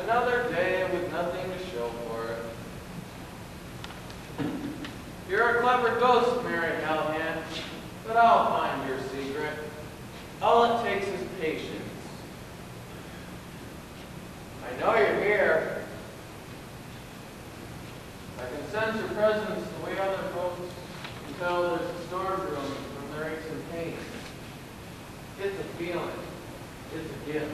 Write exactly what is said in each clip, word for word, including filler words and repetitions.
Another day with nothing to show for it. You're a clever ghost, Mary Callahan, but I'll find your secret. All it takes is patience. I know you're here. I can sense your presence the way other folks can tell there's a storm brewing from their aches and pains. It's a feeling. It's a gift.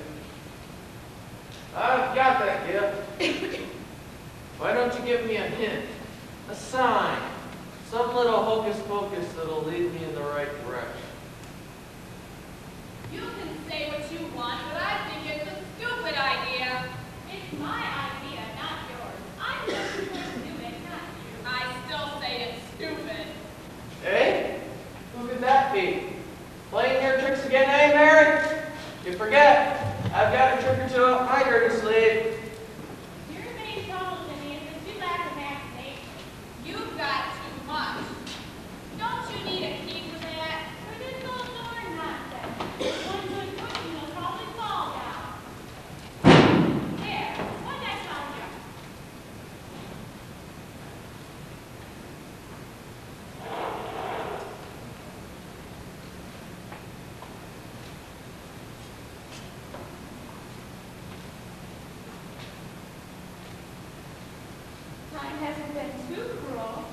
I've got that gift. Why don't you give me a hint, a sign, some little hocus pocus that'll lead me in the right direction? You can say what you want, but I think it's a stupid idea. It's my idea, not yours. I'm the person to do it, not you. I still say it's stupid. Eh? Who could that be? Playing your tricks again, eh, Mary? You forget, I've got a trick or two up my dirty sleeve. Your main trouble to me is that you lack imagination. You've got too much. Don't you need a key for that? For this old door nonsense. One good cookie will probably fall down. There, what did I tell you? Time hasn't been too cruel.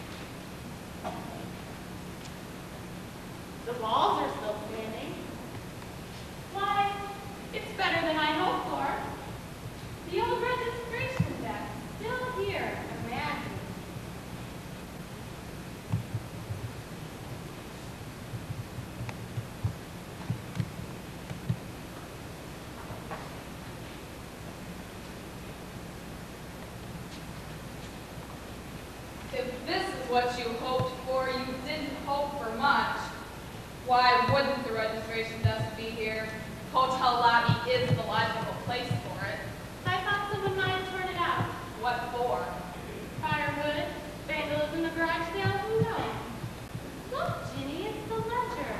The walls are still standing. Why, it's better than I hoped for. The old registration desk, still here, imagine. If this is what you hoped for, you didn't hope for much. Why wouldn't the registration desk be here? Hotel lobby is the logical place for it. I thought someone might have torn it out. What for? Firewood, vandalism, a garage sale, who knows? Look, Ginny, it's the ledger.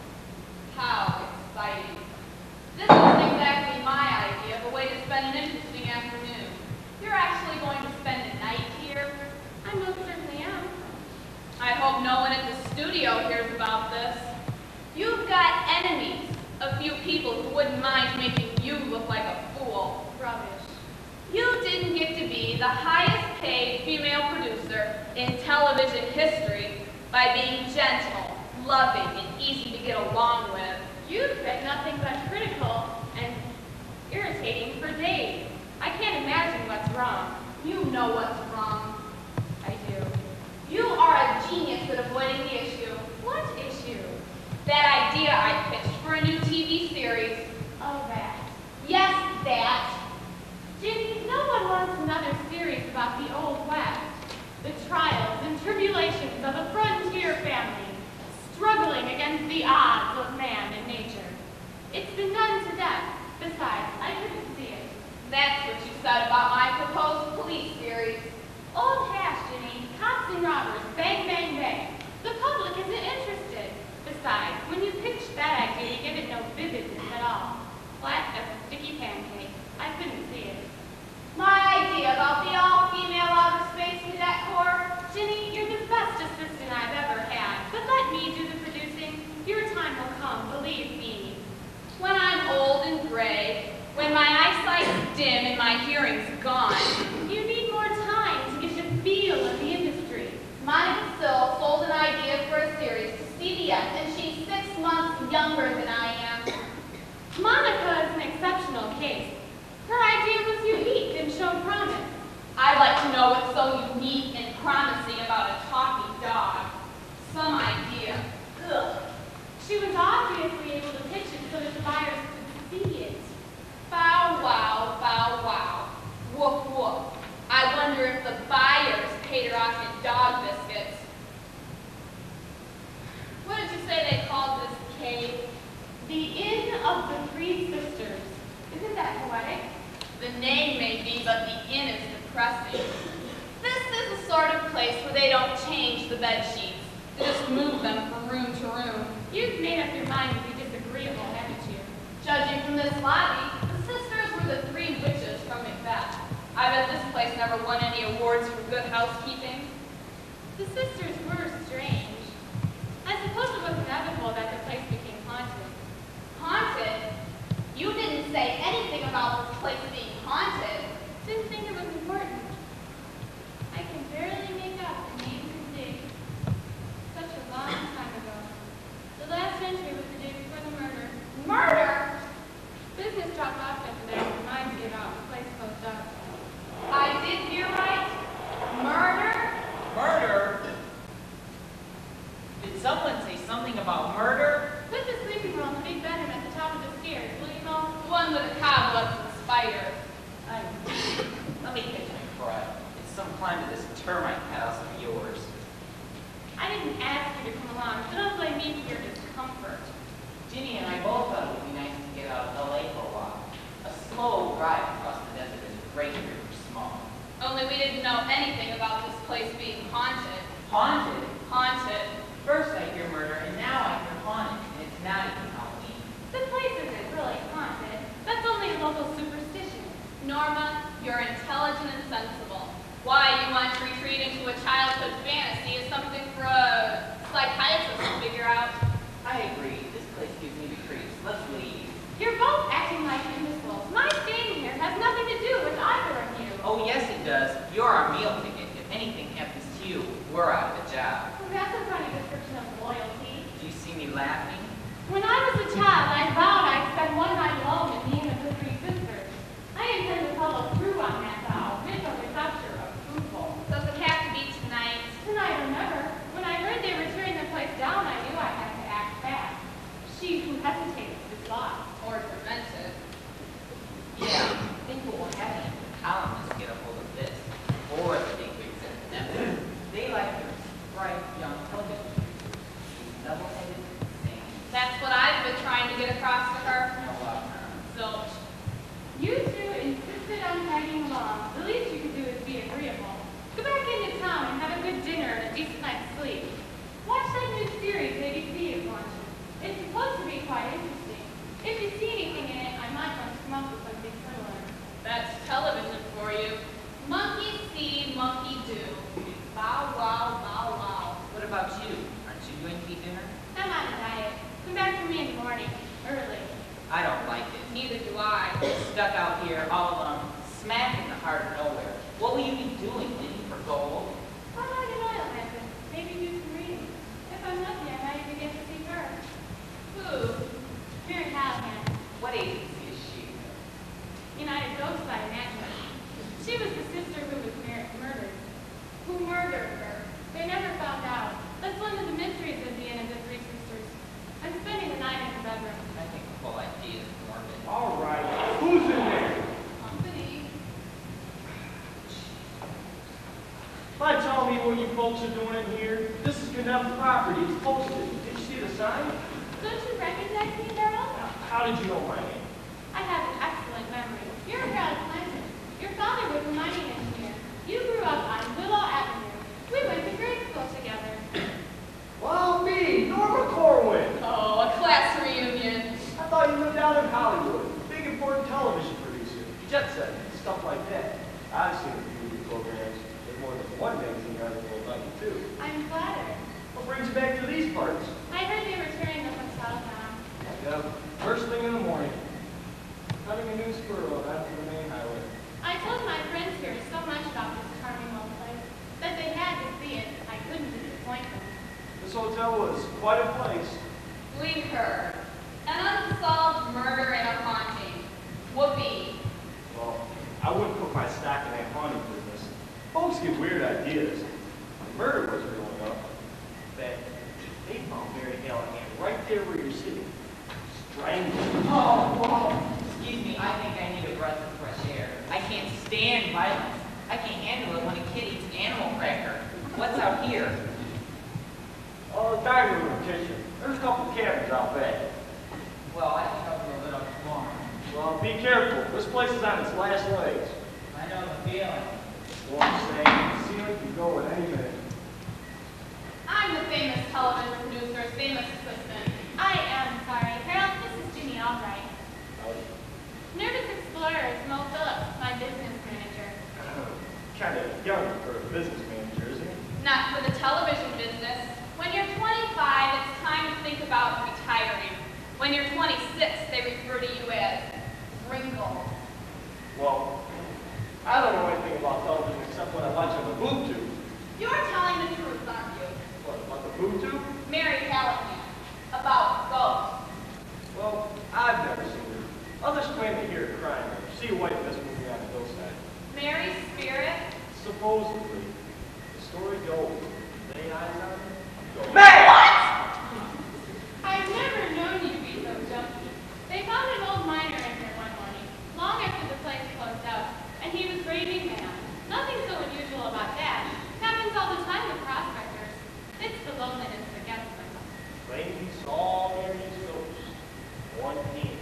How exciting. This isn't exactly my idea of a way to spend an interesting afternoon. You're actually going to spend a night here? I most certainly am. I hope no one at the studio hears about this. You've got enemies, a few people who wouldn't mind making you look like a fool. Rubbish. You didn't get to be the highest paid female producer in television history by being gentle, loving, and easy to get along with. You've been nothing but critical and irritating for days. I can't imagine what's wrong. You know what's wrong. I do. You are a genius at avoiding the issue. What issue? That idea I pitched for a new T V series. Oh, that. Yes, that. Ginny, no one wants another series about the Old West. The trials and tribulations of a frontier family, struggling against the odds of man and nature. It's been done to death. Besides, I couldn't see it. That's what you said about my proposed police series. Old hash, Ginny. Cops and robbers. Bang, bang, bang. The public isn't interested. Besides, when you pitched that idea, you give it no vividness at all. Flat as a sticky pancake. I couldn't see it. My idea about the all-female outer space cadet corps? Ginny, you're the best assistant I've ever had. But let me do the producing. Your time will come, believe me. When I'm old and gray, when my eyesight's dim and my hearing's gone. You need more time to get the feel of the industry. Monica Sill sold an idea for a series to C B S, and she's six months younger than I am. Monica is an exceptional case. Her idea was unique and showed promise. I'd like to know what's so unique and promising about a talking dog. Some idea. Ugh. She was obviously able to pitch it so that the buyers could see it. Bow wow, bow wow. Woof woof. I wonder if the buyers paid her off in dog biscuits. What did you say they called this cave? The Inn of the Three Sisters. Isn't that poetic? The name may be, but the inn is depressing. This is the sort of place where they don't change the bed sheets. They just move them from room to room. You've made up your mind to be disagreeable, haven't you? Judging from this lobby, the sisters were the three witches from Macbeth. never won any awards for good housekeeping. The sisters were strange. I suppose it was inevitable that the place became haunted. Haunted? You didn't say anything about this place being haunted. Didn't think it was important. I can barely make out the names and dates. Such a long time ago. The last entry was the day before the murder. Murder? Business dropped off after that. Mine gave out. The place closed up. I did hear right. Murder? Murder? Did someone say something about murder? Put the sleeping room in the big bedroom at the top of the stairs, will you, Mom? The one with the cobwebs and spiders. I... Let me catch my breath. It's some climb to this termite house of yours. I didn't ask you to come along, so don't blame me for your discomfort. Ginny and I both thought it would be nice to get out of L A for a while. A slow drive across the desert is great here for small. Only we didn't know anything about this place being haunted. Haunted? Haunted. First I hear murder, and now I hear haunted, and it's not even Halloween. The place isn't really haunted. That's only a local superstition. Norma, you're intelligent and sensible. Why you want to retreat into a childhood fantasy is something for a psychiatrist to figure out. I agree. This place gives me the creeps. Let's leave. You're both acting like imbeciles. My staying here has nothing to do with either of you. Oh, yes it does. You're our meal ticket. If anything happens to you, we're out of a job. Well, that's a funny description of loyalty. Do you see me laughing? When I was a child, I vowed I'd spend one night alone with me and the three sisters. I intend to follow through on that vow, with or without your approval. Does it have to be tonight? Tonight or never. When I heard they were tearing the place down, I knew I had to act fast. She who hesitates is lost. Or prevented? Yeah, I think what will happen if the colonists get a hold of this, or the bigwigs at the Network. They like their bright young television producers. These double-headed things. That's what I've been trying to get across to her. No, uh, Zilch. You two insisted on tagging along. The least you could do is be agreeable. Go back into town and have a good dinner and a decent night's sleep. Watch that new series A B C is launching. It's supposed to be quite interesting. If you see anything in it, I might want to come up with something similar. That's television for you. Monkey see, monkey do. Bow wow, bow wow. what about you? Aren't you going to eat dinner? I'm on a diet. Come back for me in the morning, early. I don't like it. Neither do I. Stuck out here all alone, smack in the heart of nowhere. What will you be doing, digging for gold? How about an oil lamp? Maybe do some reading. If I'm lucky, I might even get to see her. Who? Mary Callahan. What agency is she? United Ghost by imagine. She was the sister who was mur murdered. Who murdered her? They never found out. That's one of the mysteries of the Inn of the Three Sisters. I'm spending the night in her bedroom. I think the whole idea is morbid. All right, who's in there? Company. Mind telling me what you folks are doing in here? This is condemned property. It's posted. Did you see the sign? Don't you recognize me, Darrell? How did you know my name? I have an excellent memory. You're a proud planter. Your father was a mining engineer. You grew up on Willow Avenue. We went to grade school together. Well, me, Norma Corwin. Oh, a class reunion. I thought you lived down in Hollywood. Big important television producer. Jet set, stuff like that. I've seen a few of your programs. There's more than one magazine article about you, too. I'm flattered. What brings you back to these parts? I heard they were tearing the hotel down. Yep, first thing in the morning. Cutting a new spur road after the main highway. I told my friends here so much about this charming old place that they had to see it. I couldn't disappoint them. This hotel was quite a place. We heard. An unsolved murder and a haunting. Whoopee. Well, I wouldn't put my stock in that haunting business. Folks get weird ideas. The murder was real enough. In fact, they found Mary Callahan right there where you're sitting. Strangled. Oh, whoa. Excuse me, I think I need a breath of fresh air. I can't stand violence. I can't handle it when a kid eats animal cracker. What's out here? Oh, the dining room kitchen. There's a couple cabins out back. Well, I think I'll be a little warm. Well, be careful. This place is on its last legs. I know the feeling. Storm saying the ceiling can go at any minute. I'm the famous television producer's famous assistant. I am sorry. Harold, this is Ginny Albright. Howdy. Nervous Explorer is Mo Phillips, my business manager. Kind When you're twenty-six, they refer to you as wrinkled. Well, I don't know anything about television except what I watch on the boob tube. You're telling the truth, aren't you? What, about the boob tube? Mary Callahan, about ghosts. Well, I've never seen her. Others claim to hear her crying or see a white mist moving on the hillside. Mary's spirit? Supposedly. The story goes. Lay eyes on her. Go. What? I've never known you to be so jumpy. They found an old miner in here one morning, long after the place closed up, and he was raving mad. Nothing so unusual about that. Happens all the time with prospectors. It's the loneliness that gets them. Lady saw Mary's ghost. One team.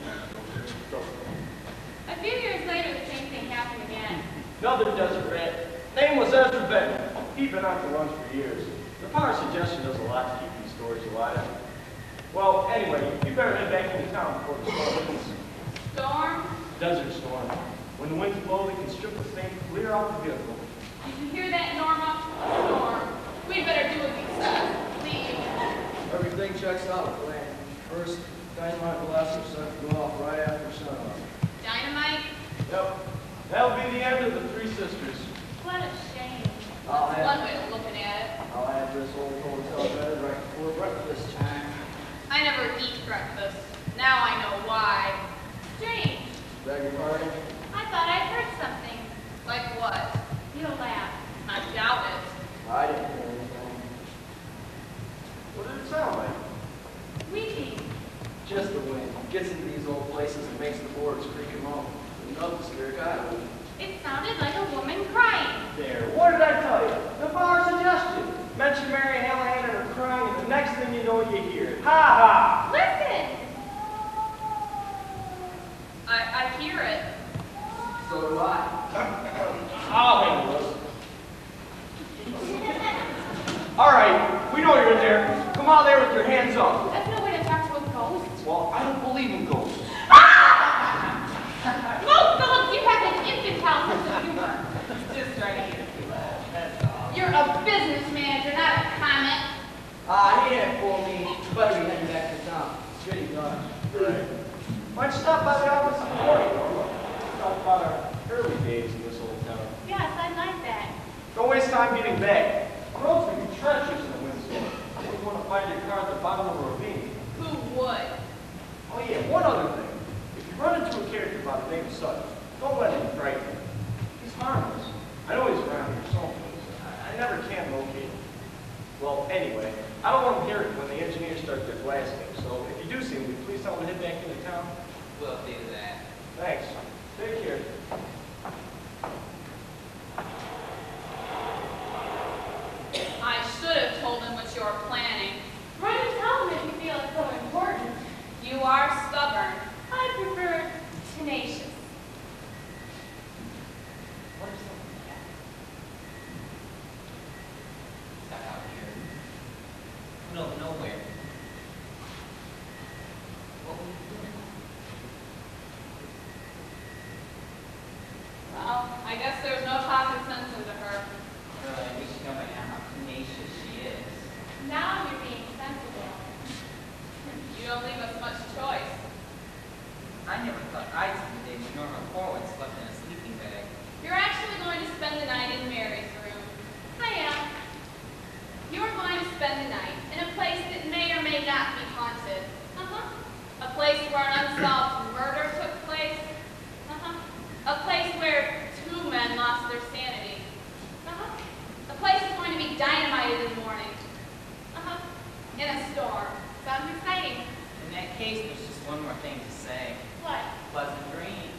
A few years later, the same thing happened again. Another desert rat. Name was Ezra Benton. He'd been on the run for years. The power of suggestion does a lot to keep these stories alive. Well, anyway, you better head back into town before the storm opens. Storm? Desert storm. When the winds blow, they can strip the thing clear off the vehicle. Did you hear that, Norma? Storm. We'd better do what we said. Leave. Everything checks out with the land. First, dynamite blaster set to go off right after sunup. Dynamite? Yep. That'll be the end of the Three Sisters. What a shame. I'll That's one have, way of looking at it. I'll have this old hotel bed right before breakfast time. I never eat breakfast. Now I know why. Strange. Beg your pardon? I thought I'd heard something. Like what? You'll laugh. I doubt it. I didn't hear anything. What did it sound like? Weeping. Just the wind. Gets into these old places and makes the boards creak and moan. Enough to scare a guy away. It sounded like a woman crying. There. What did I tell you? The power of suggestion. Mention Mary Callahan and her crying, and the next thing you know, you hear it. Ha ha! Listen! I, I hear it. So do I. I'll handle this. All right, we know you're in there. Come out there with your hands up. That's no way to talk to a ghost. Well, I don't believe in ghosts. No, Philip, you have an infantile sense of humor. Just trying to get a few laughs, that's all. You're a business manager, not a comic. Ah, he didn't fool me. You better be heading back to town. Shitty done. Right. Why don't you stop by the office in the morning? Talk about our early days in this old town. Yes, I'd like that. Don't waste time getting back. The roads can be treacherous in a windstorm. You wouldn't want to find your car at the bottom of a ravine. Who would? Oh yeah, one other thing. If you run into a character by the name of Sutton, don't let him frighten you. He's harmless. I know he's around here someplace. I, I never can locate him. Well, anyway, I don't want to hear it when the engineers start their blasting. So if you do see me, please tell them to head back into town. We'll do that. Thanks. Take care. I should have told him what you're planning. Run and tell them if you feel it's so important. You are stubborn. I prefer tenacious. What if something happened? Stuck out here. No, nowhere. What would you do? Well, I guess there's no talking sense into her. Well, I wish you know by now how tenacious she is. Now you're being sensible. You don't leave us much choice. I never thought I'd see the day when Norma Corwin slept in a sleeping bag. You're actually going to spend the night in Mary's room. I am. You're going to spend the night in a place that may or may not be haunted. Uh-huh. A place where an unsolved murder took place. Uh-huh. A place where two men lost their sanity. Uh-huh. The place is going to be dynamited in the morning. Uh-huh. In a storm. Sounds exciting. In that case, there's just one more thing to say. What? Pleasant dreams.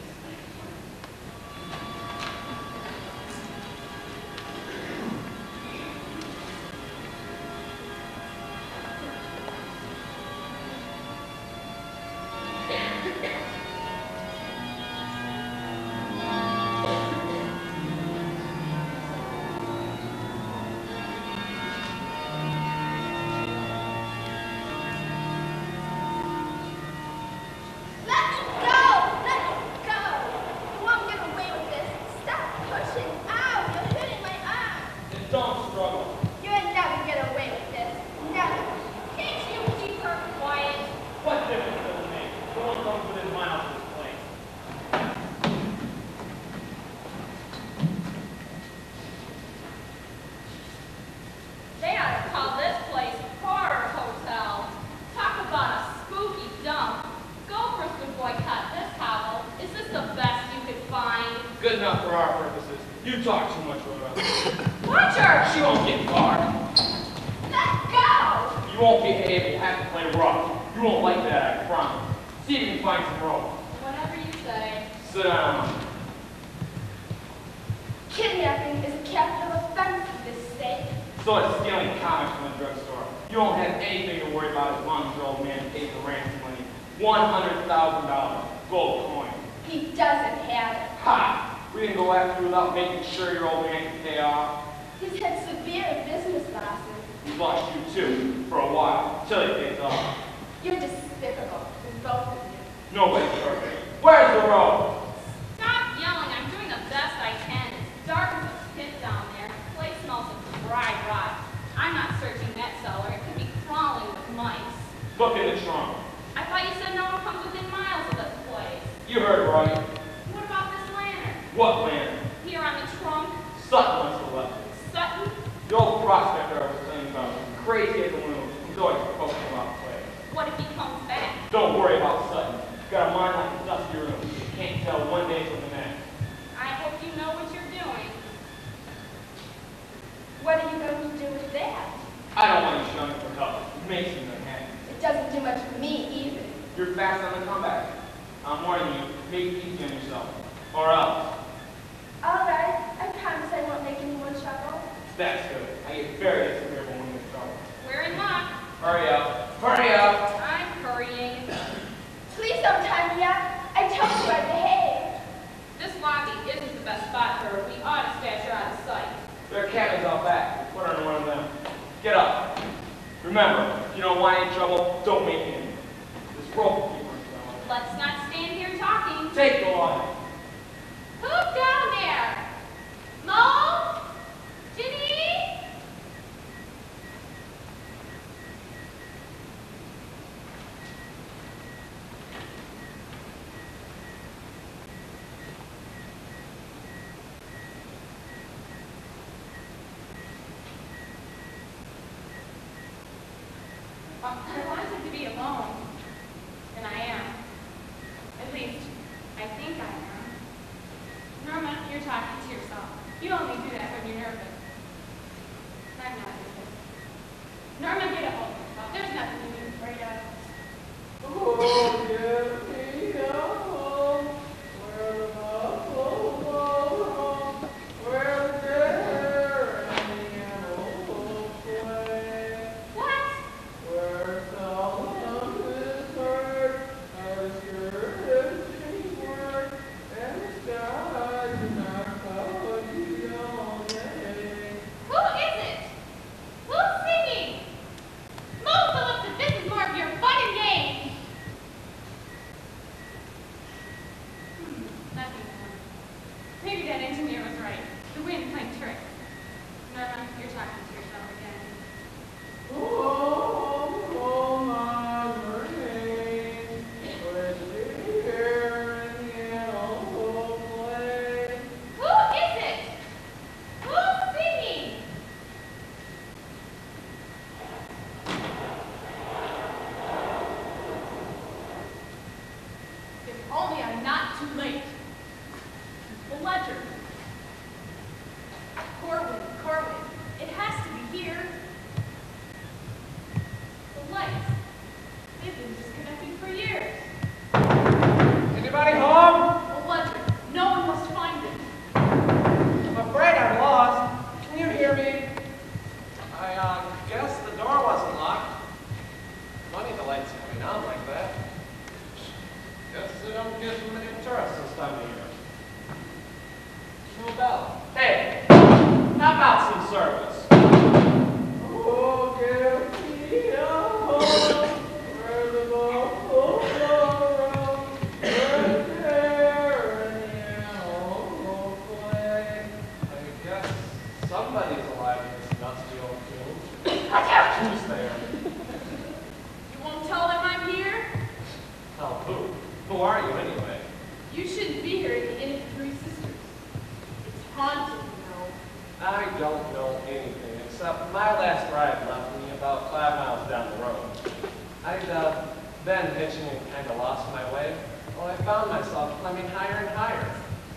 Let me go! Let me go! You won't get away with this. Stop pushing. Ow! You're hitting my arm. Then don't struggle. You'll never get away with this. Never. Can't you keep her quiet? What difference does it make? enough for our purposes. You talk too much, Rhoda. Watch her! She won't get far. Let go! You won't behave, we'll have to play rough. You won't like that, I promise. See if you can find some rope. Whatever you say. Sit down. Kidnapping is a capital offense in this state. So it's stealing comics from the drugstore. You don't have anything to worry about as long as your old man pays the ransom money. one hundred thousand dollars. Gold coin. He doesn't have it. Ha! We didn't go after you without making sure your old man can pay off. He's had severe business losses. We've lost you too, for a while, till he pays off. You're despicable, both of you. Nobody's perfect. Where's the road? Stop yelling. I'm doing the best I can. It's dark as a pit down there. The place smells of dry rot. I'm not searching that cellar. It could be crawling with mice. Look in the trunk. I thought you said no one comes within miles of this place. You heard right. What about this lantern? What land? Here on the trunk. Sutton must have left it. Sutton? The old prospector I was telling you about. Crazy as a loon. He's always posting about the place. What if he comes back? Don't worry about Sutton. He's got a mind like a dusty room. You can't tell one day from the next. I hope you know what you're doing. What are you going to do with that? I don't want you showing for help. It makes me unhappy. It doesn't do much for me either. You're fast on the comeback. I'm warning you, make it easy on yourself. Or else. All right. I promise I won't make anyone chuckle. That's good. I get very disagreeable when you're in trouble. We're in luck. Hurry up. Hurry up. I'm hurrying. Please don't tie me up. I told you I'd behave. This lobby isn't the best spot for her. We ought to stash her out of sight. There are cabins out back. Put her in one of them. Get up. Remember, if you don't want any trouble, don't make any. This rope will keep her in trouble. Let's not stand here talking. Take the line. Who's down there? Mo? Ginny? Uh, I wanted to be alone, and I am. At least, I think I am. Norma, you're talking to yourself. You only do that when you're nervous. I'm not nervous. Norma, get a hold of yourself. There's nothing to be afraid of. Oh, get me home. Where the buffalo roam. Where the deer and the antelope play. What? Where seldom is heard a skirted sheepward, and the skies are not cloudy all day. Who is it? Who's singing? Move, Philip, this is more of your fun and games. Hmm, nothing more. Maybe that engineer was right. The wind played tricks. Norma, you're talking to yourself again. Oh, oh, my mermaid, where the deer and the antelope play. Who is it? Who's singing? If only I'm not too late. The ledger. Corwin, Corwin. It has to be here. The lights. They've been disconnected for years. Anybody home? The ledger. No one must find it. I'm afraid I'm lost. Can you hear me? I, uh, guess the door wasn't locked. Funny the lights coming on like that. Guess they don't get too many tourists this time of year. No bell. Hey, how about some service? Oh, give me a home, where the buffalo roam, where the deer and the antelope play. I guess somebody's alive in this dusty old tomb. Watch out! Who's there? You won't tell them I'm here? Tell who? Who are you anyway? You shouldn't be here at the Inn of Three Sisters. It's haunted, you know. I don't know anything except my last ride left me about five miles down the road. I'd uh, been hitching and kind of lost my way. Well, I found myself climbing higher and higher.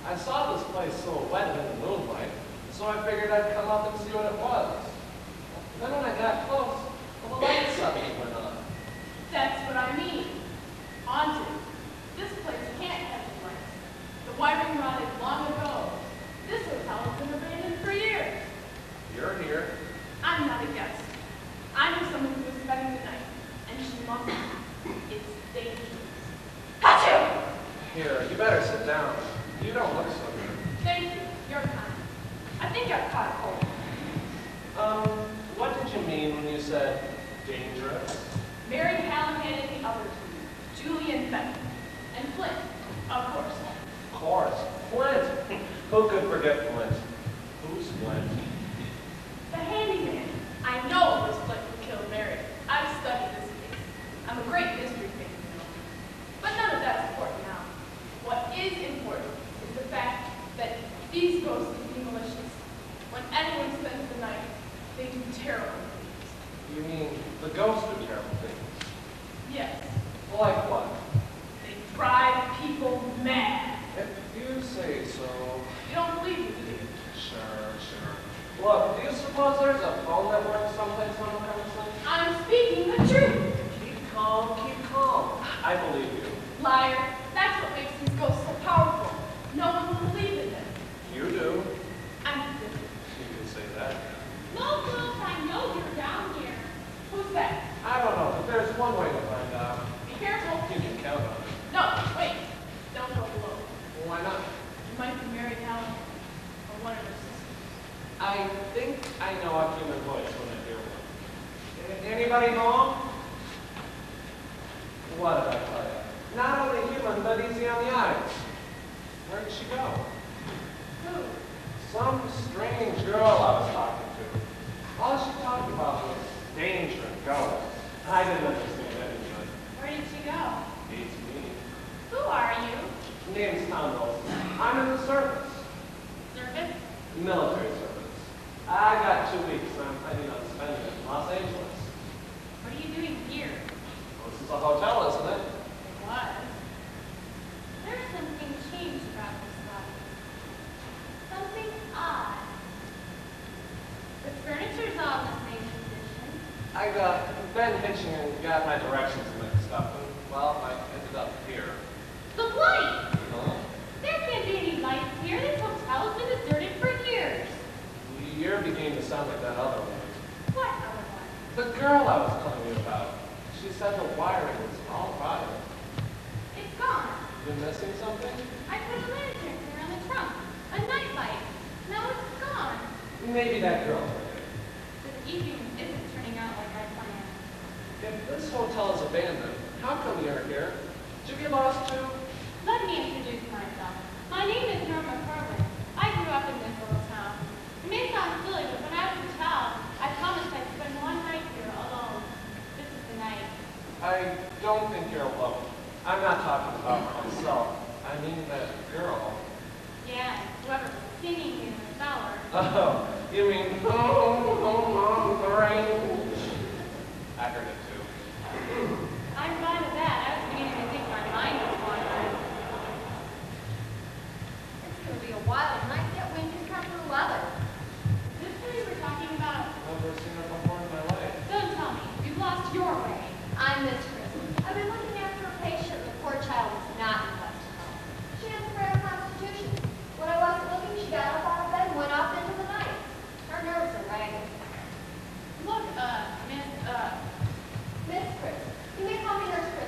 I saw this place silhouetted in the moonlight, so I figured I'd come up and see what it was. Then when I got close, well, the light suddenly went on. That's what I mean. Haunted. This place can't have lights. The wiring rotted long ago. This hotel has been abandoned for years. You're here. I'm not a guest. I know someone who was spending the night, and she loves it. It's dangerous. Achoo! Here, you better sit down. You don't look so good. Thank you. You're kind. I think I've caught a cold. Um, what did you mean when you said dangerous? Mary Callahan and the other two. Julian Benton. And Flint, of course. Of course. Flint. Who could forget Flint? Who's Flint? The handyman. I know it was Flint who killed Mary. I've studied this case. I'm a great mystery fan, you know. But none of that's important now. What is important is the fact that these ghosts can be malicious. When anyone spends the night, they do terrible things. You mean the ghosts do terrible things? Yes, Like what? they drive people mad. If you say so. You don't believe me, do you? Sure, sure. Look, do you suppose there's a phone network someplace on the premises? I'm speaking the truth. Keep calm, keep calm. I believe you. Liar, that's what makes these ghosts so powerful. No one will believe in them. You do. I'm different. You can say that. No, girls, I know you're down here. Who's that? I don't know, but there's one way to find out. Be careful. You can count on it. No, wait. Don't go below. Well, why not? You might be Mary Callahan, or one of her sisters. I think I know a human voice when I hear one. A- Anybody home? What did I tell you? Not only human, but easy on the eyes. Where'd she go? Who? Some strange girl I was talking to. All she talked about was danger and ghosts. I didn't understand anything. Where did she go? Beats me. Who are you? Name's Tom Wilson. I'm in the service. Service? Military service. I got two weeks and I'm planning on spending it in Los Angeles. What are you doing here? Well, this is a hotel, isn't it? It was. There's something changed about this body. Something odd. The furniture's all in the same position. I got been hitching and got my directions mixed up, and well, I ended up here. The light! Huh? There can't be any lights here. This hotel's been deserted for years. You're beginning to sound like that other one. What other one? The girl I was telling you about. She said the wiring was all rotten. It's gone. You're missing something? I put a lantern here on the trunk. A nightlight. Now it's gone. Maybe that girl. The evening isn't turning out like I planned. If this hotel is abandoned, how come you're here? Did you get lost too? Let me introduce myself. My name is Norma Kerwin. I grew up in this little town. It may sound silly, but when I was a child, I promised I'd spend one night here alone. This is the night. I don't think you're alone. I'm not talking about myself. I mean that girl. Yeah, and whoever was singing in the cellar. Oh, you mean home, home on the range? I heard it too. I'm fine with that. I was beginning to think my mind was wandering. It's going to be a wild night yet when you come to the weather. Is this who you were talking about? Never seen her before in my life. Don't tell me. You've lost your way. I'm Miss Chris. I've been looking after a patient. The poor child is not in the best of health. She has a frail constitution. When I wasn't looking, she got up out of bed and went off into the night. Her nerves are ragged. Look, uh, Miss, uh, Miss Chris. You may call me Nurse Chris.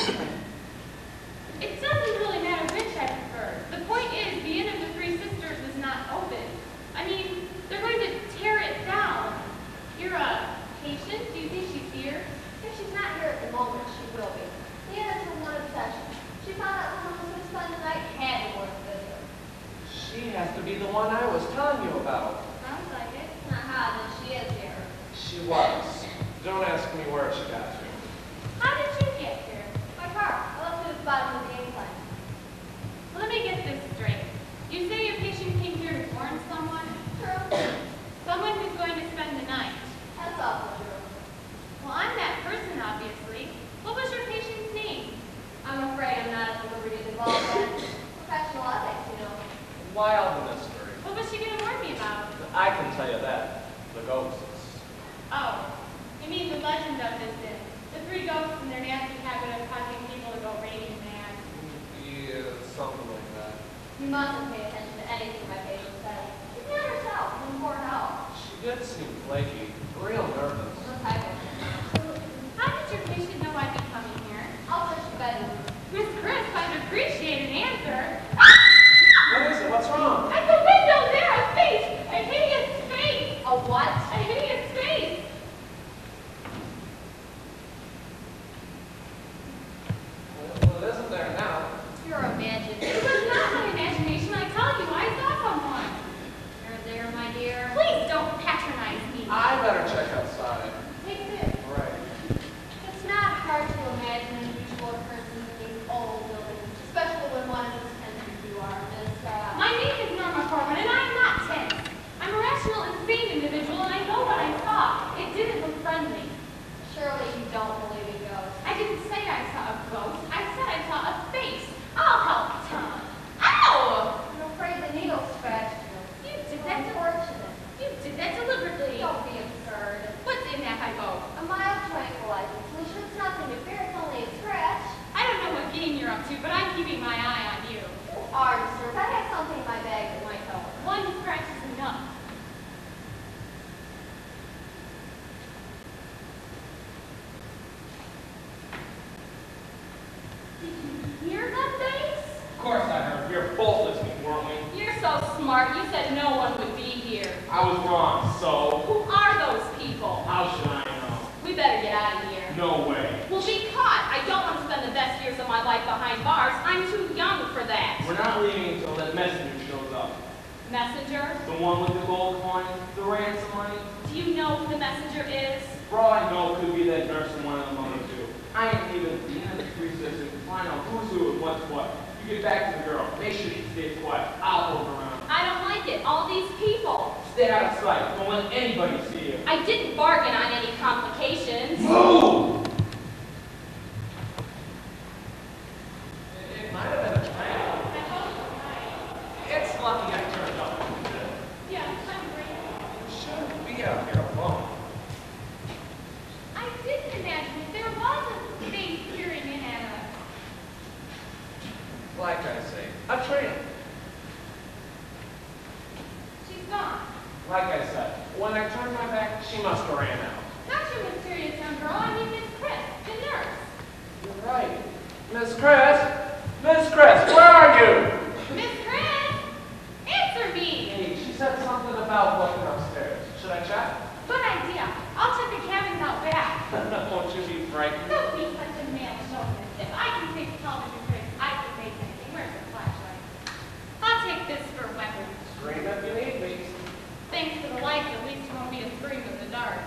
it doesn't really matter which I prefer. The point is, the Inn of the Three Sisters is not open. I mean, they're going to tear it down. You're a patient? Do you think she's here? If she's not here at the moment, she will be. The Inn is her one obsession. She found out someone was going to spend the night and had to work with her. She has to be the one I was telling you about. Sounds like it. Aha, then she is here. She was. Don't ask me where she got to. How did you get here? My car. I left it at the bottom of the game plan. Let me get this straight. You say your patient came here to warn someone? True. Someone who's going to spend the night. That's awful true. Well, I'm that person, obviously. What was your patient's name? I'm afraid I'm not at the liberty to divulge that. Professional ethics, you know. wild mystery. What was she going to warn me about? I can tell you that. The ghosts. Oh, you mean the legend of this inn. The three ghosts and their nasty habit of causing people to go raving mad. Yeah, something like that. You mustn't pay attention to anything my patient says. She's not herself in poor health. She did seem flaky, real nervous. What type of thing? How did your patient know I'd be coming here? I'll search the bedroom. Miss Crisp, I'd appreciate an answer. What is it? What's wrong? At the window there, a face! A hideous face! A what? A hideous face! Well, it isn't there now. You're imagining. It was not my imagination, I tell you, I saw someone. You're there, my dear. Please don't patronize me. I better check outside. Take this. Right. It's not hard to imagine unusual occurrences in these old buildings, especially when one is as tense as you are, Miss, uh... My name is Norma Corwin, and I'm not tense. I'm a rational and sane individual, and I know what I saw. It didn't look friendly. Surely you don't believe in ghosts. I didn't say I saw a ghost. I said I saw a face. I'll help Tom. Ow! I'm afraid the needle scratched you. You did It's that unfortunate. You did that deliberately. Don't be absurd. What's in that hypo? A mild tranquilizer solution. It's nothing to fear. It's only a scratch. I don't know what game you're up to, but I'm keeping my eye on you. You are disturbed. I have something in my bag that might help. One scratch is enough. Did you hear that face? Of course I heard. We were both listening, weren't we? You're so smart. You said no one would be here. I was wrong, so Who are those people? how should I know? We better get out of here. No way. We'll be caught. I don't want to spend the best years of my life behind bars. I'm too young for that. We're not leaving until that messenger shows up. Messenger? The one with the gold coin, the ransom money. Do you know who the messenger is? For all I know, it could be that nurse and one of the other two. I ain't even beginning to research to find out who's who and what's what. You get back to the girl. Make sure she stays quiet. I'll poke around. I don't like it. All these people. Stay out of sight. Don't let anybody see you. I didn't bargain on any complications. Move! It might have been a prank. I hope you're right. It's lucky I turned up. Yeah, I'm great. You shouldn't be out here alone. I didn't imagine it. There was a face peering in at us. Like I say, a tramp. She's gone. Like I said, when I turned my back, she must have ran out. Not your mysterious young girl. I mean Miss Chris, the nurse. You're right. Miss Chris? Miss Chris, where are you? Miss Chris! Answer me! Hey, she said something about looking upstairs. Should I check? Good idea. I'll check the cabins out back. Won't you be frightened? Don't be such a male chauvinist. If I can fix television tricks, I can make anything. Where's the flashlight? I'll take this for weapons. Scream if you need me. Thanks to the lights, at least you won't be a scream in the dark.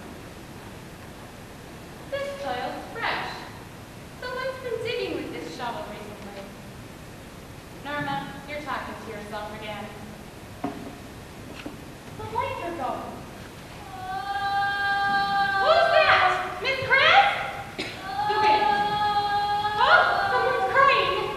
This soil's fresh. Someone's been digging with this shovel recently. Norma, you're talking to yourself again. The lights are going. Who's that? Miss Chris? The wind. Oh, someone's crying.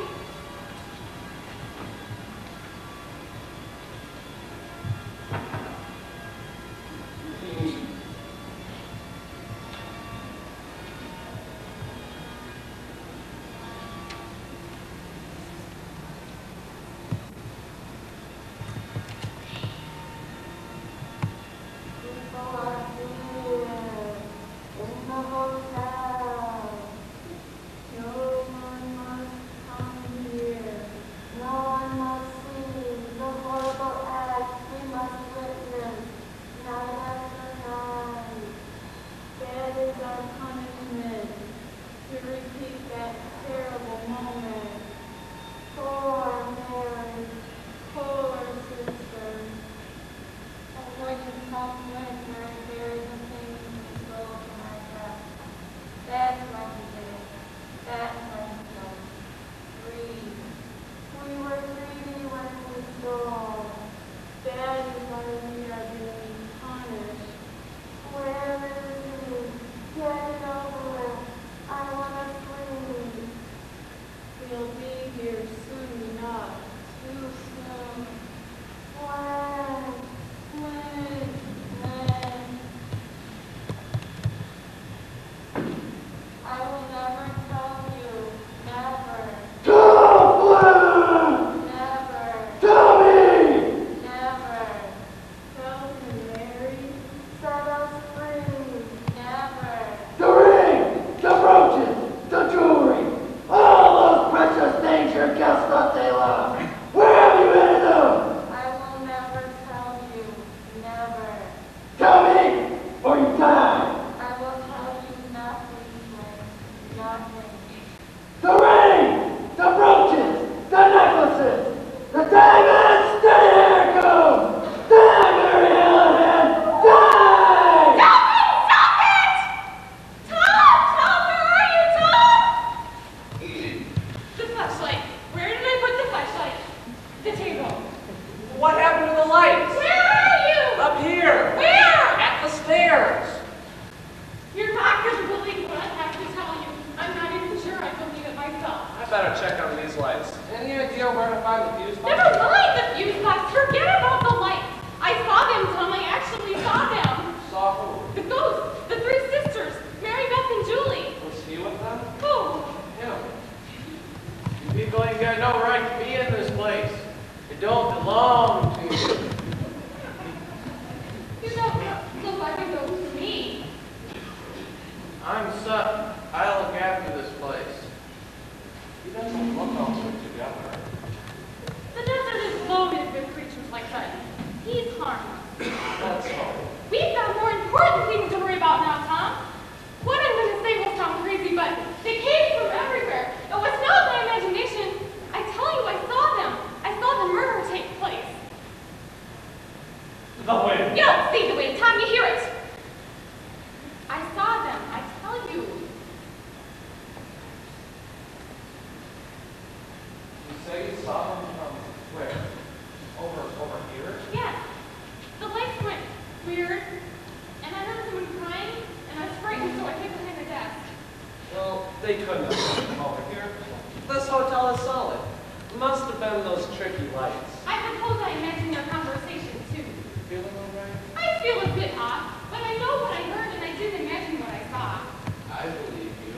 better check on these lights. Any idea where to find the fuse box? Never mind the fuse box. Forget about the lights. I saw them, Tom. I actually saw them. Saw who? The ghosts. The three sisters. Mary Beth and Julie. Was he with them? Who? Him. You people ain't got no right to be in this place. It don't belong to you. You don't look like a ghost to me. I'm Sutton. I look after this place. He doesn't look all put together. The desert is loaded with creatures like Sutton. He's harmless. That's all. We've got more important things to worry about now, Tom. What I'm going to say will sound crazy, but they came from everywhere. It was not my imagination. I tell you, I saw them. I saw the murder take place. The wind. You don't see the wind, Tom. You hear it. I saw them. I tell you. You say you saw him from where? Over, over here? Yes. The lights went weird, and I heard someone crying, and I was frightened, so I hid behind the desk. Well, they couldn't have come from over here. This hotel is solid. Must have been those tricky lights. I suppose I imagined their conversation, too. Feeling all right? I feel a bit off, but I know what I heard, and I didn't imagine what I saw. I believe you.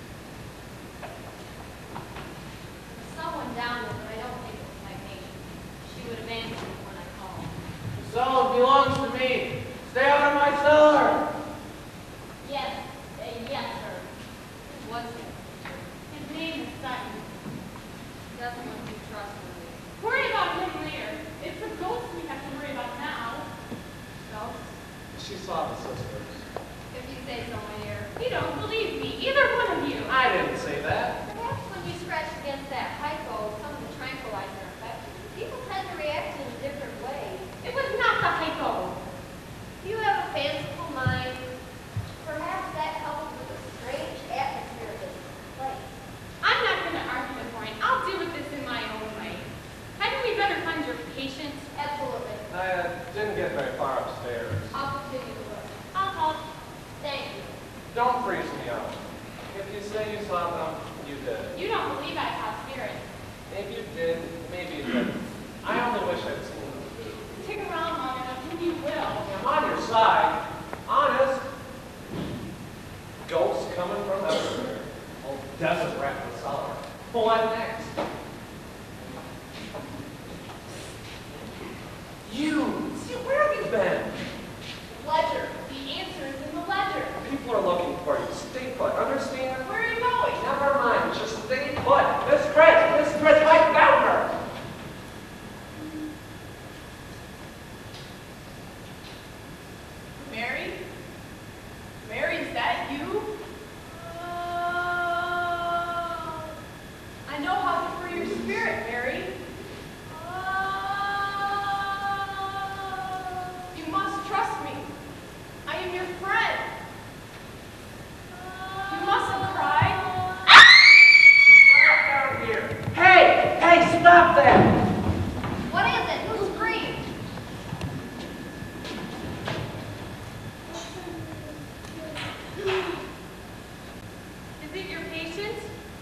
Someone down there, but I don't think it was my patient. She would have answered when I called. The cellar belongs to me. Stay out of my cellar. Yes, uh, yes, sir. What's it? His name is Sutton. Doesn't look too trustworthy. Worry about him later. It's the ghosts we have to worry about now. Ghosts? She saw the sisters. If you say so, my dear. You don't believe me, either one of you. I didn't say that. Perhaps when you scratch against that hypo, some of the tranquilizer effects, people tend to react in different ways. It was not the hypo. You have a fanciful mind. Perhaps that coupled with a strange atmosphere of this place. I'm not going to argue the point. I'll deal with this in my own way. Hadn't we better find your patient? Absolutely. I uh, didn't get very far upstairs. I'll continue to look. I'll call. Thank you. Don't freeze me out. If you say you saw them, you did. You don't believe I saw spirits. Maybe you did, maybe you didn't. I only wish I'd seen them too. Stick around long enough and you will. I'm on your side. Honest. Ghosts coming from everywhere. Old desert rat in the cellar. What next? You! See, where have you been? Ledger. The answer is in the ledger. People are looking for you. Stay put. Understand? Where are you going? Never mind. Just stay put. Miss Chris! Miss Chris, I found her! Mary? Mary, is that you? I know how to free your spirit, Mary. You must trust me. I am your friend. You mustn't cry. Right down here. Hey! Hey, stop that! What is it? Who screamed? Is it your patient?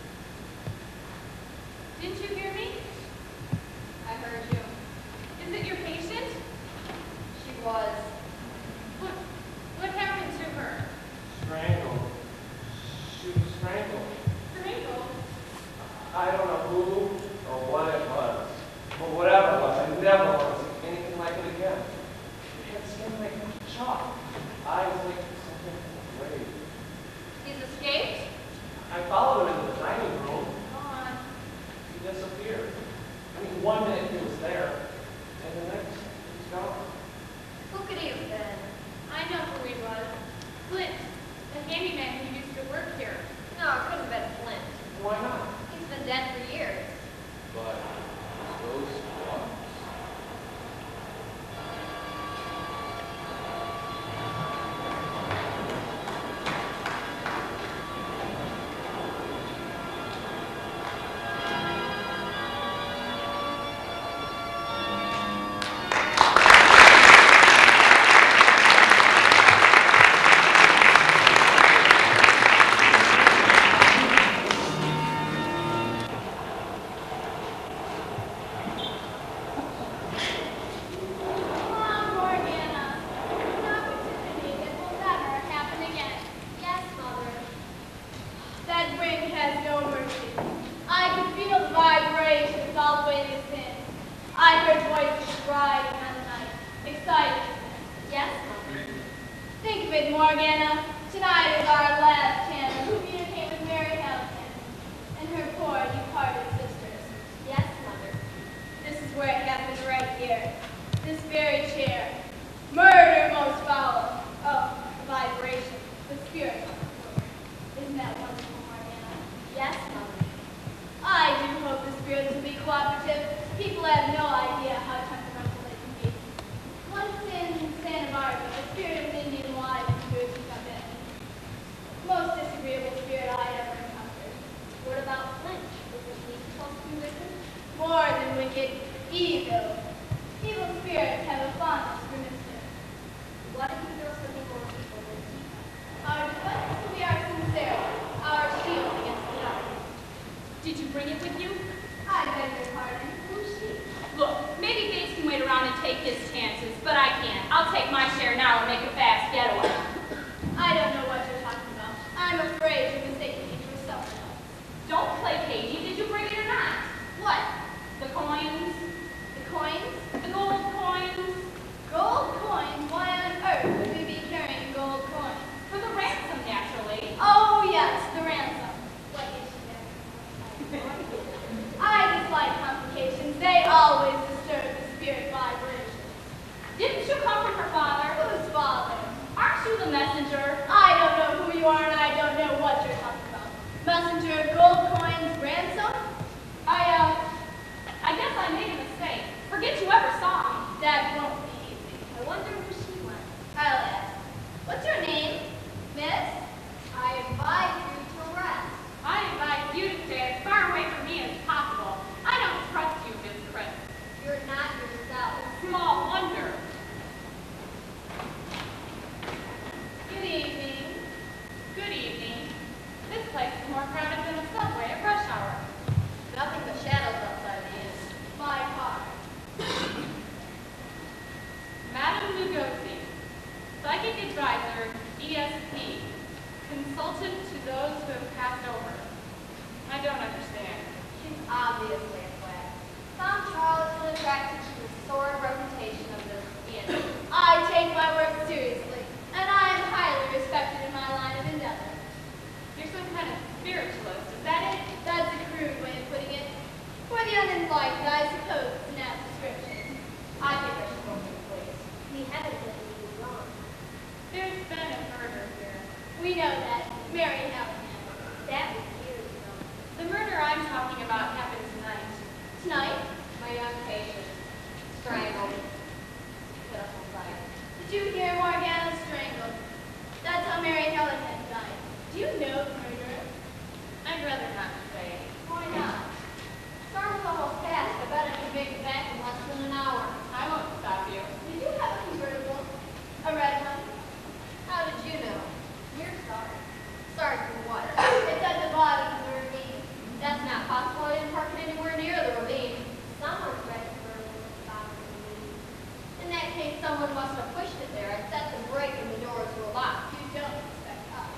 Didn't you hear me? I heard you. Is it your patient? She was. What, what happened to her? Strangled. She was strangled. Strangled? I don't know who or what it was. But whatever it was, I never want to see anything like it again. It had skin like chalk. Eyes like something from the grave. He's escaped? I followed him into the dining room. Gone. He disappeared. I mean, one minute he was there, and the next he's gone. Who could he have been? I know who he was. Flint, the handyman who used to work here. No, it couldn't have been Flint. Why not? He's been dead for years. But those ones. I heard voices riding on the night, excited. Yes, Mother. Think of it, Morgana. Tonight is our last chance to communicate with Mary Hamilton and her poor departed sisters. Yes, Mother. This is where it happened right here. This very chair. Murder most foul. Oh, the vibration. The spirit of the floor. Isn't that wonderful, Morgana? Yes, Mother. I do hope the spirits will be cooperative. People have no idea how temperamental they can be. Once in Santa Barbara, the spirit of an Indian wife appeared to come in. Most disagreeable spirit I ever encountered. What about Flinch? Was it he supposed to be wicked? More than wicked, evil. Evil spirits have a fondness for mischief. What if he feels something more evil than he? Our defense will be our sincerity, our shield against the dark. Did you bring it with you? I beg your pardon. Who's she? Look, maybe Bates can wait around and take his chances, but I can't. I'll take my share now and make a fast getaway. I don't know what you're talking about. I'm afraid you're mistaking me for someone else. Don't play cagey. Did you bring it or not? What? The coins? The coins? The gold coins? Gold coins? Why on earth would we be carrying gold coins? For the ransom, naturally. Oh, yes, the ransom. What is she there? I dislike complications. They always disturb the spirit vibrations. Didn't you come from her father? Whose father? Aren't you the messenger? I don't know who you are and I don't know what you're talking about. Messenger of gold coins, ransom? I, uh, I guess I made a mistake. Forget you ever saw me. That won't be easy. I wonder who she went. I'll ask. What's your name, miss? I advise you to rest. I advise you to stay as far away from me as possible. I don't trust you, Miss Chris. You're not yourself. Small wonder. Good evening. Good evening. This place is more crowded than a subway at rush hour. Nothing but shadows outside the inn. My car. Madame Lugosi, psychic advisor, E S P, consultant to those who have passed over. I don't understand. She's obviously a flag. Some charlatan attracted to the sordid reputation of this inn. I take my work seriously, and I am highly respected in my line of endeavor. You're some kind of spiritualist, is that it? That's a crude way of putting it. For the unenlightened, I suppose it's an apt description. I think I should go to the police. We haven't done anything wrong. There's been a murder here. We know that. Mary Hamilton. That was years ago. The murder I'm talking about happened tonight. Tonight? My young patient, strangled. Pitiful sight. Did you hear Morgana strangled? That's how Mary Hamilton died. Do you know the murderer? I'd rather not say. Why not? Storm's almost past. I bet I can make it back in less than an hour. I won't stop you. Did you have a convertible? A red one? How did you know? You're sorry. Sorry for what? It's at the bottom of the ravine. That's not possible. I didn't park it anywhere near the ravine. Someone's red convertible at the bottom of the ravine. In that case, someone must have pushed it there. I set the brake and the doors were locked. You don't expect us.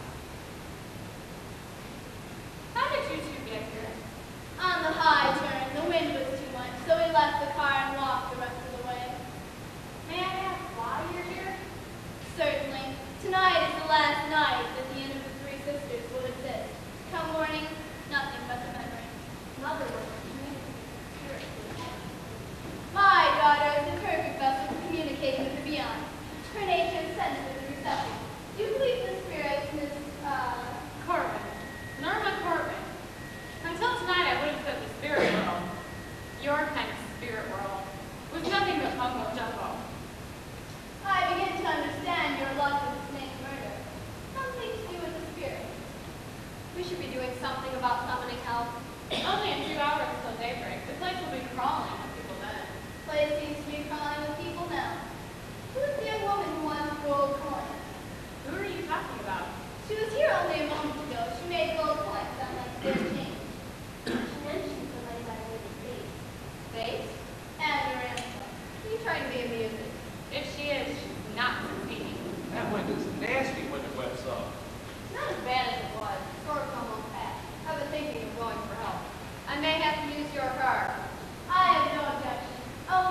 How did you two get here? On the high turn, the wind was too much, so we left the car and walked the rest of the way. May I ask why you're here? Certainly. Tonight is the last night that the Inn of the Three Sisters will exist. Come morning, nothing but the memory. Mother was a community spirit. My daughter is the perfect vessel for communicating with the beyond. Her nature is sensitive and receptive. Do you believe the spirit, Miss, uh... Corbin. Norma Corbin. Until tonight, I would have said the spirit world. Your kind of spirit world was nothing but mumbo jumbo. I begin to understand your love for the snake murder. Something to do with the spirit. We should be doing something about summoning help. Only in two hours till daybreak. The place will be crawling with people then. Place seems to be crawling with people now. Who is the young woman who wants gold coins? Who are you talking about? She was here only a moment ago. She made gold coins sound like their change. She mentioned somebody by the name of Bates. Bates? And your answer. Are you trying to be amusing? If she is, she's not succeeding. That window's nasty when it webs up. Not as bad as it was. Storm's almost past. I've been thinking of going for help. I may have to use your car. I have no objection. Oh,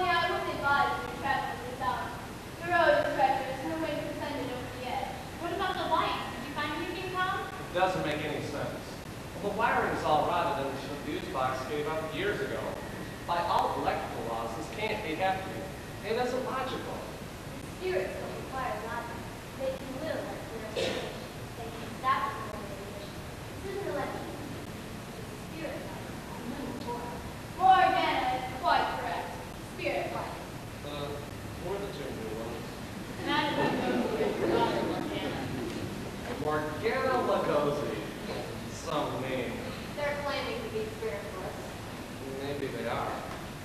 doesn't make any sense. Well, the wiring is all rotted and the fuse box gave up years ago. By all electrical laws, this can't be happening. It isn't logical. Spirits don't require logic. They can will like their wish. They can stop it when they wish. This isn't electricity. It's spirit life. A little more. Morgana is quite correct. Spirit life. Uh, more the two new ones. And I don't know who is your daughter, Morgana. Morgana Lugosi. Some name. They're claiming to be spiritualists. Maybe they are.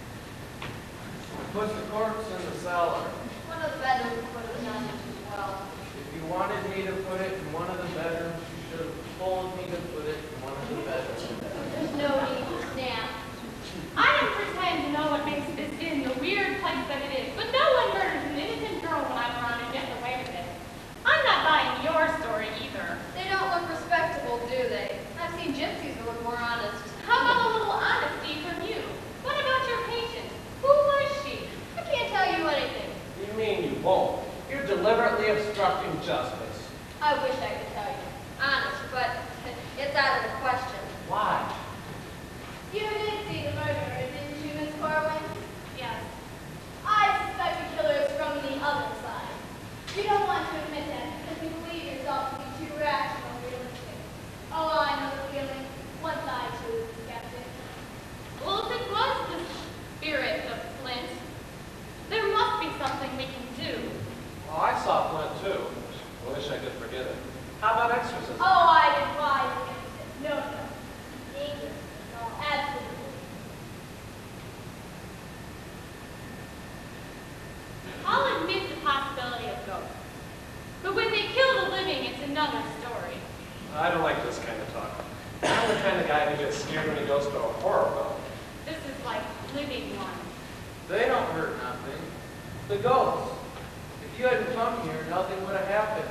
Put the corpse in the cellar. One of the bedrooms put it down as well. If you wanted me to put it in one of the bedrooms, you should have told me to put it in one of the bedrooms. There's no need to snap. I don't pretend to know what makes this inn the weird place that it is, but no one murders an innocent girl when I'm around and gets away with it. I'm not buying your story either. They don't look respectable, do they? I've seen gypsies who look more honest. How about a little honesty from you? What about your patient? Who was she? I can't tell you anything. You mean you won't? You're deliberately obstructing justice. I wish I could tell you. Honest, but it's out of the question. Why? You did see the murderer, didn't you, Miss Corwin? Yes. I suspect the killer is from the other side. You don't want to admit that because you believe yourself to be too rational and realistic. Oh, I know the feeling. Once I too was skeptic. Well, if it was the spirit of Flint, there must be something we can do. Well, I saw Flint too. I wish I could forget it. How about exorcism? Oh, I advise against it. No, no. Dangerous. No, absolutely. I'll admit the possibility of ghosts. But when they kill the living, it's another story. I don't like this kind of talk. I'm the kind of guy who gets scared when he goes to a horror film. This is like living ones. They don't hurt nothing. The ghosts. If you hadn't come here, nothing would have happened.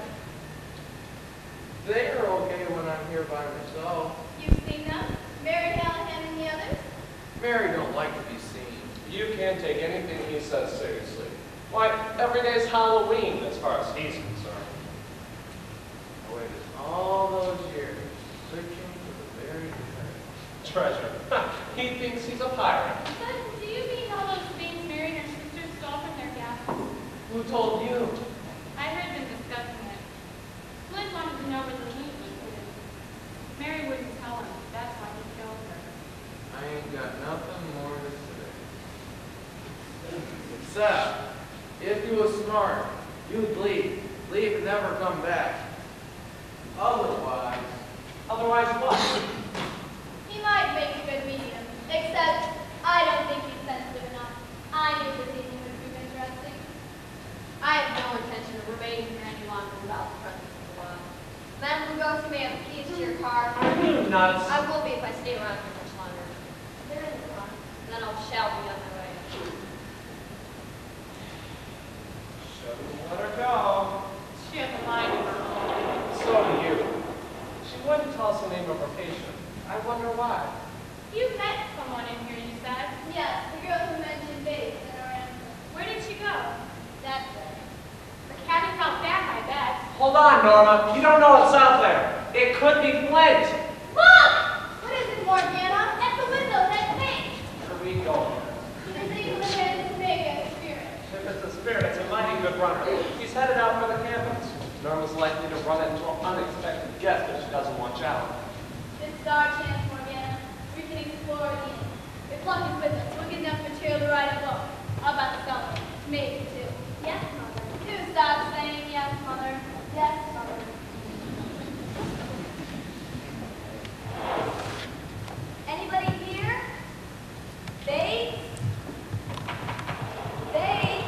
They are okay when I'm here by myself. You've seen them? Mary Callahan and the others? Mary don't like to be seen. You can't take anything he says seriously. Why, every day's Halloween as far as he's concerned. I waited all those years searching for the very treasure. Treasure. He thinks he's a pirate. But do you mean all those things Mary and her sister stole from their gases? Who told you? I heard them discussing it. Flint wanted to know where the loot was hidden. Mary wouldn't tell him. That's why he killed her. I ain't got nothing more to say. Except, if you was smart, you'd leave. Leave and never come back. Otherwise, Otherwise what? He might make a good medium, except I don't think he's sensitive enough. I knew this evening would prove interesting. I have no intention of remaining here any longer without the presence of the law. Madam Lugosi may have the keys to your car. Are you nuts? I will be if I stay around here much longer. There is a car. Then I shall be on my way. Shouldn't let her go. She has a mind of her own. So do you. She wouldn't tell us the name of her patient. I wonder why. You met someone in here, you said. Yes, the girl who mentioned Bates in our answer. Where did she go? That's it. The cabin's out back, I bet. Hold on, Norma. You don't know what's out there. It could be Flint. Look! What is it, Morgana? At the window, that thing! Where are we going? The thing with the head is big and spirit. If it's a spirit, it's a mighty good runner. He's headed out for the campus. Norma's likely to run into an unexpected guest if she doesn't watch out. This is our chance, Morgana. We can explore the inn. If luck is with us, we'll get enough material to write a book. How about the cellar? Maybe two. Yes, Mother. Do stop saying yes, Mother. Yes, Mother. Anybody here? Bates? Bates?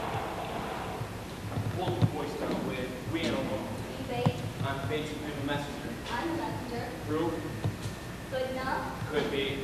Hold the voice down, Wade. We ain't alone. Me, Bates. I'm Bates, I'm a messenger. I'm the messenger. Troupe? Good enough? Could be.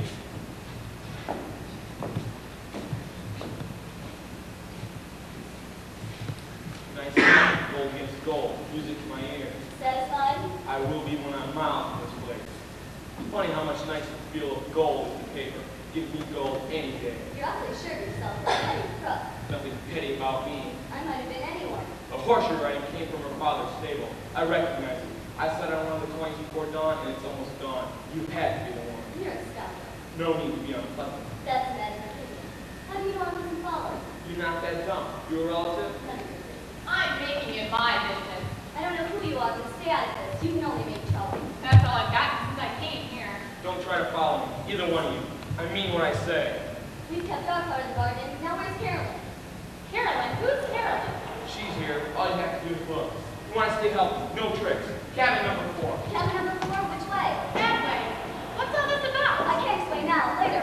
Nice sound, gold against gold, music to my ears. Satisfied? I will be when I'm out of this place. Funny how much nicer the feel of gold is than paper. Give me gold any day. You're awfully sure of yourself. Petty crook. Nothing petty about me. I might have been anyone. The horse you're riding came from her father's stable. I recognize it. I said I wanted the coins before dawn, and it's almost dawn. You had to be the one. You're a scoundrel. No need to be unpleasant. That's a matter of opinion. How do you know I wasn't followed? You're not that dumb. You a relative? None of your business. I'm making it my business. I don't know who you are, but stay out of this. You can only make trouble. That's all I've gotten since I came here. Don't try to follow me, either one of you. I mean what I say. We've kept our part of the bargain. Now where's Carolyn? Carolyn? Who's Carolyn? She's here. All you have to do is look. You want to stay healthy, no tricks. Cabin number four. Cabin number four, which way? That way. What's all this about? I can't explain now. Later.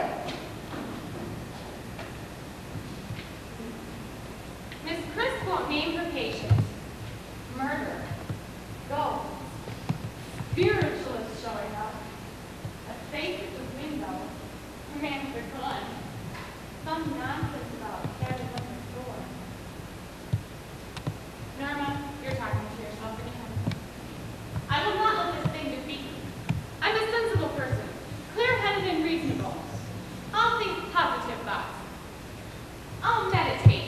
Miss Chris won't name her patient. Murder. Ghosts. Spiritualists showing up. A face at the window. A man with a gun. Some nonsense about cabin number four. Norma, you're talking to yourself again. I will not let this thing defeat me. I'm a sensible person, clear-headed and reasonable. I'll think positive thoughts. I'll meditate.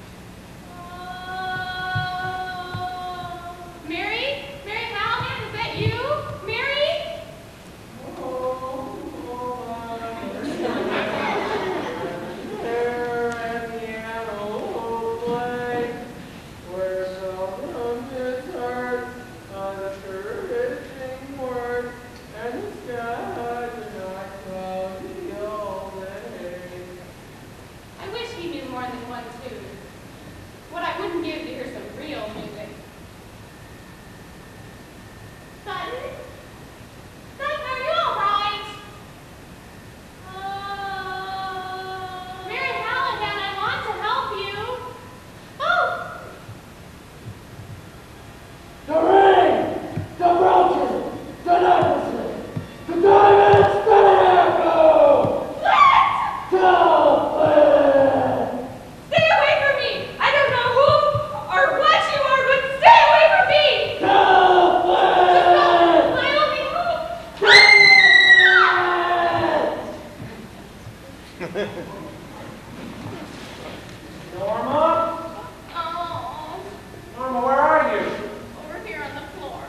Mary? Mary Callahan, is that you? Mary? There at the animal play, where seldom is heard on the encouraging word, and the sky do not cloudy all day. I wish he knew more than one tune. What I wouldn't give to hear some real music. Sutton? Sutton, are you all right? Uh, Mary Callahan, I want to help you. Oh! The ring, the broken, the necklaces, the diamonds, the echo! What? Girlfriend! Stay away from me! I don't know who or what you are, but stay away from me! Girlfriend! My only hope! Norma? Oh, Norma, where are you? over here on the floor.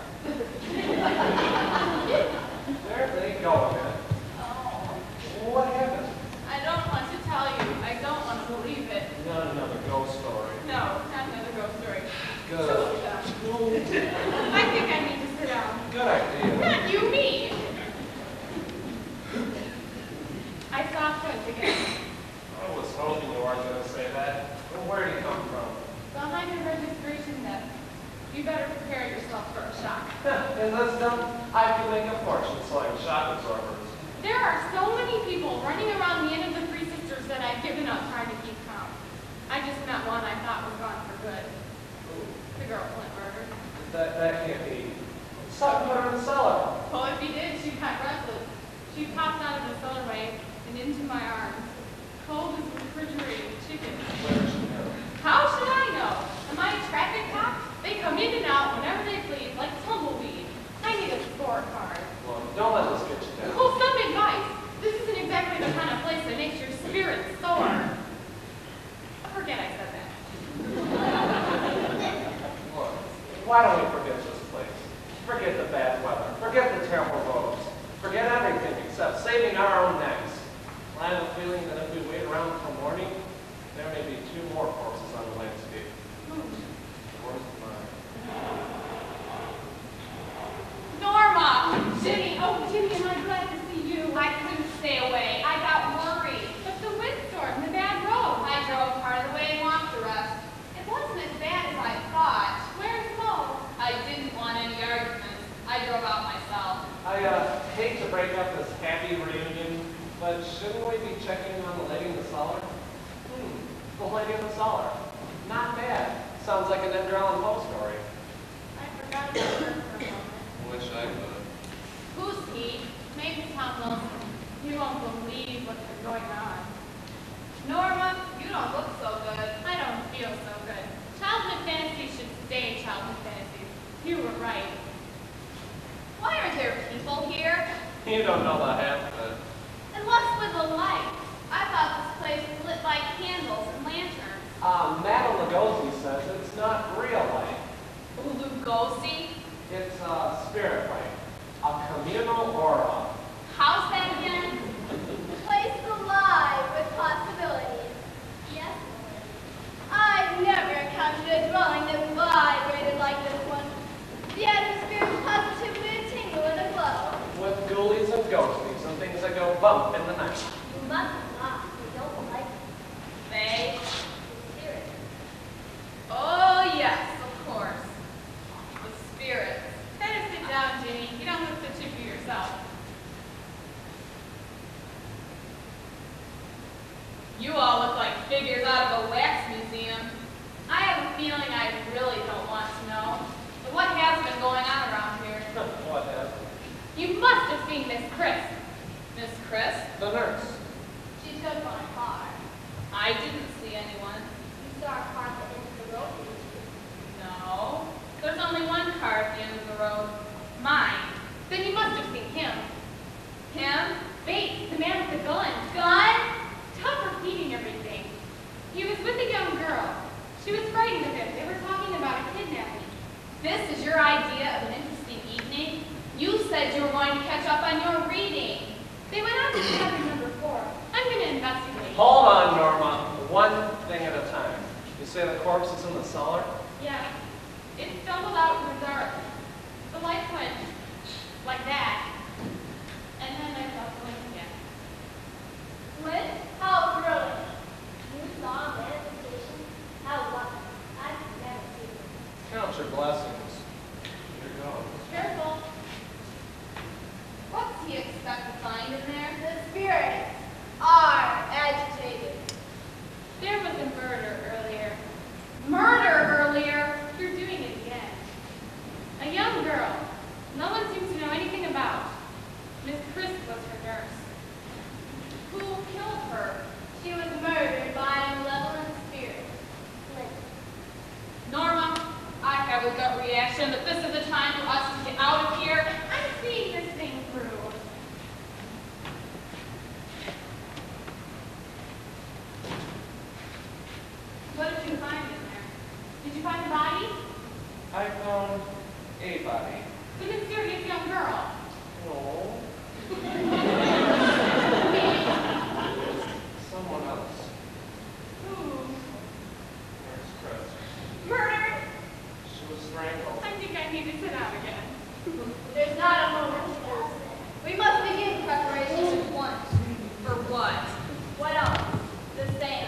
There they go again. Oh, What happened? I don't want to tell you. I don't want to believe it. Not another ghost story. No, not another ghost story. Two Good. of them. I think I need to sit down. Good idea. Not you, me. I saw Clint again. I was hoping you weren't going to say that. Well, where did he come from? Behind a registration desk. You better prepare yourself for a shock. In this town, I could make a fortune selling shock absorbers. There are so many people running around the end of the Three Sisters that I've given up trying to keep count. I just met one I thought was gone for good. The girl Clint murdered. That, that can't be. Sutton put her in the cellar. Well, if he did, she got restless. She popped out of the cellarway and into my arms, cold as refrigerated chicken. Where did she go? How should I know? Am I a traffic cop? They come in and out whenever they please, like tumbleweed. I need a scorecard. Well, don't let this get you down. Oh, some advice. This isn't exactly the kind of place that makes your spirit soar. Forget I said that. Look, why don't we forget this place? Forget the bad weather. Forget the terrible roads. Forget everything except saving our own necks. I have a feeling that if we wait around until morning, there may be two more corpses on the landscape. Yours and mine. Norma! Jimmy! Oh, Jimmy, am I glad to see you? I couldn't stay away. I got worried. But the windstorm, the bad road. I drove part of the way and walked the rest. It wasn't as bad as I thought. Where's Mo? I didn't want any arguments. I drove out myself. I uh, hate to break up this happy reunion, but shouldn't we be checking on the lady in the cellar? Hmm, the lady in the cellar. Not bad. Sounds like an Edgar Allan Poe story. I forgot about her for a moment. Wish I could. Who's he? Maybe Tom Wilson. You won't believe what's been going on. Norma, you don't look so good. I don't feel so good. Childhood fantasies should stay childhood fantasies. You were right. Why are there people here? You don't know the half of it. And what's with the lights? I thought this place was lit by candles and lanterns. Uh, Madame Lugosi says it's not real light. Lugosi? It's uh, spirit not, not. They don't like it. They? The spirit. Oh, yes, of course. The spirits. Better sit down, Ginny. You don't look so chippy yourself. You all look like figures out of a wax museum. I have a feeling I really don't want to know. But what has been going on around here? What happened? You must have seen Miss Chris. Miss Chris? The nurse. She took my car. I didn't see anyone. You saw her park at the end of the road, didn't you? No. There's only one car at the end of the road. Mine. Then you must have seen him. Him? Bates, the man with the gun. Gun? Stop repeating everything. He was with a young girl. She was frightened of him. They were talking about a kidnapping. This is your idea of an interesting evening? You said you were going to catch up on your reading. They went on to chapter number four. I'm going to investigate. Hold on, Norma. One thing at a time. You say the corpse is in the cellar? Yeah. It stumbled out in the dark. The light went like that. And then I felt the wind again. When? How thrilling. You saw a manifestation? How lucky. I've never seen it. Count your blessings. Here goes. Careful. What's he expect to find in there? The spirits are agitated. There was a murder earlier. Murder earlier? You're doing it again. A young girl. No one seems to know anything about. Miss Chris was her nurse. Who killed her? She was murdered by a malevolent spirit. Flint. Norma, I have a gut reaction that this is the time for us to get out of here. I'm seeing this thing through. What did you find in there? Did you find a body? I found a body. The mysterious young girl. No. Someone else. Who? Nurse Chris. Murdered? She was strangled. I think I need to sit down again. There's not a moment to lose. We must begin preparations at once. For what? What else? The seance.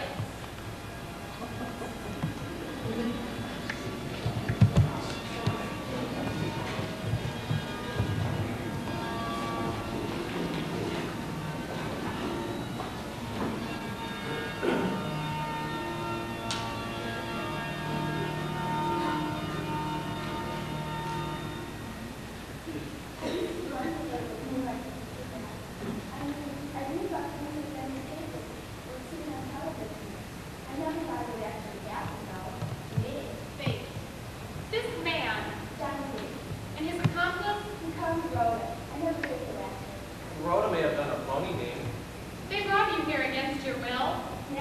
Faith. This man and his accomplice, Rhoda may have done a phony name. they brought you here against your will.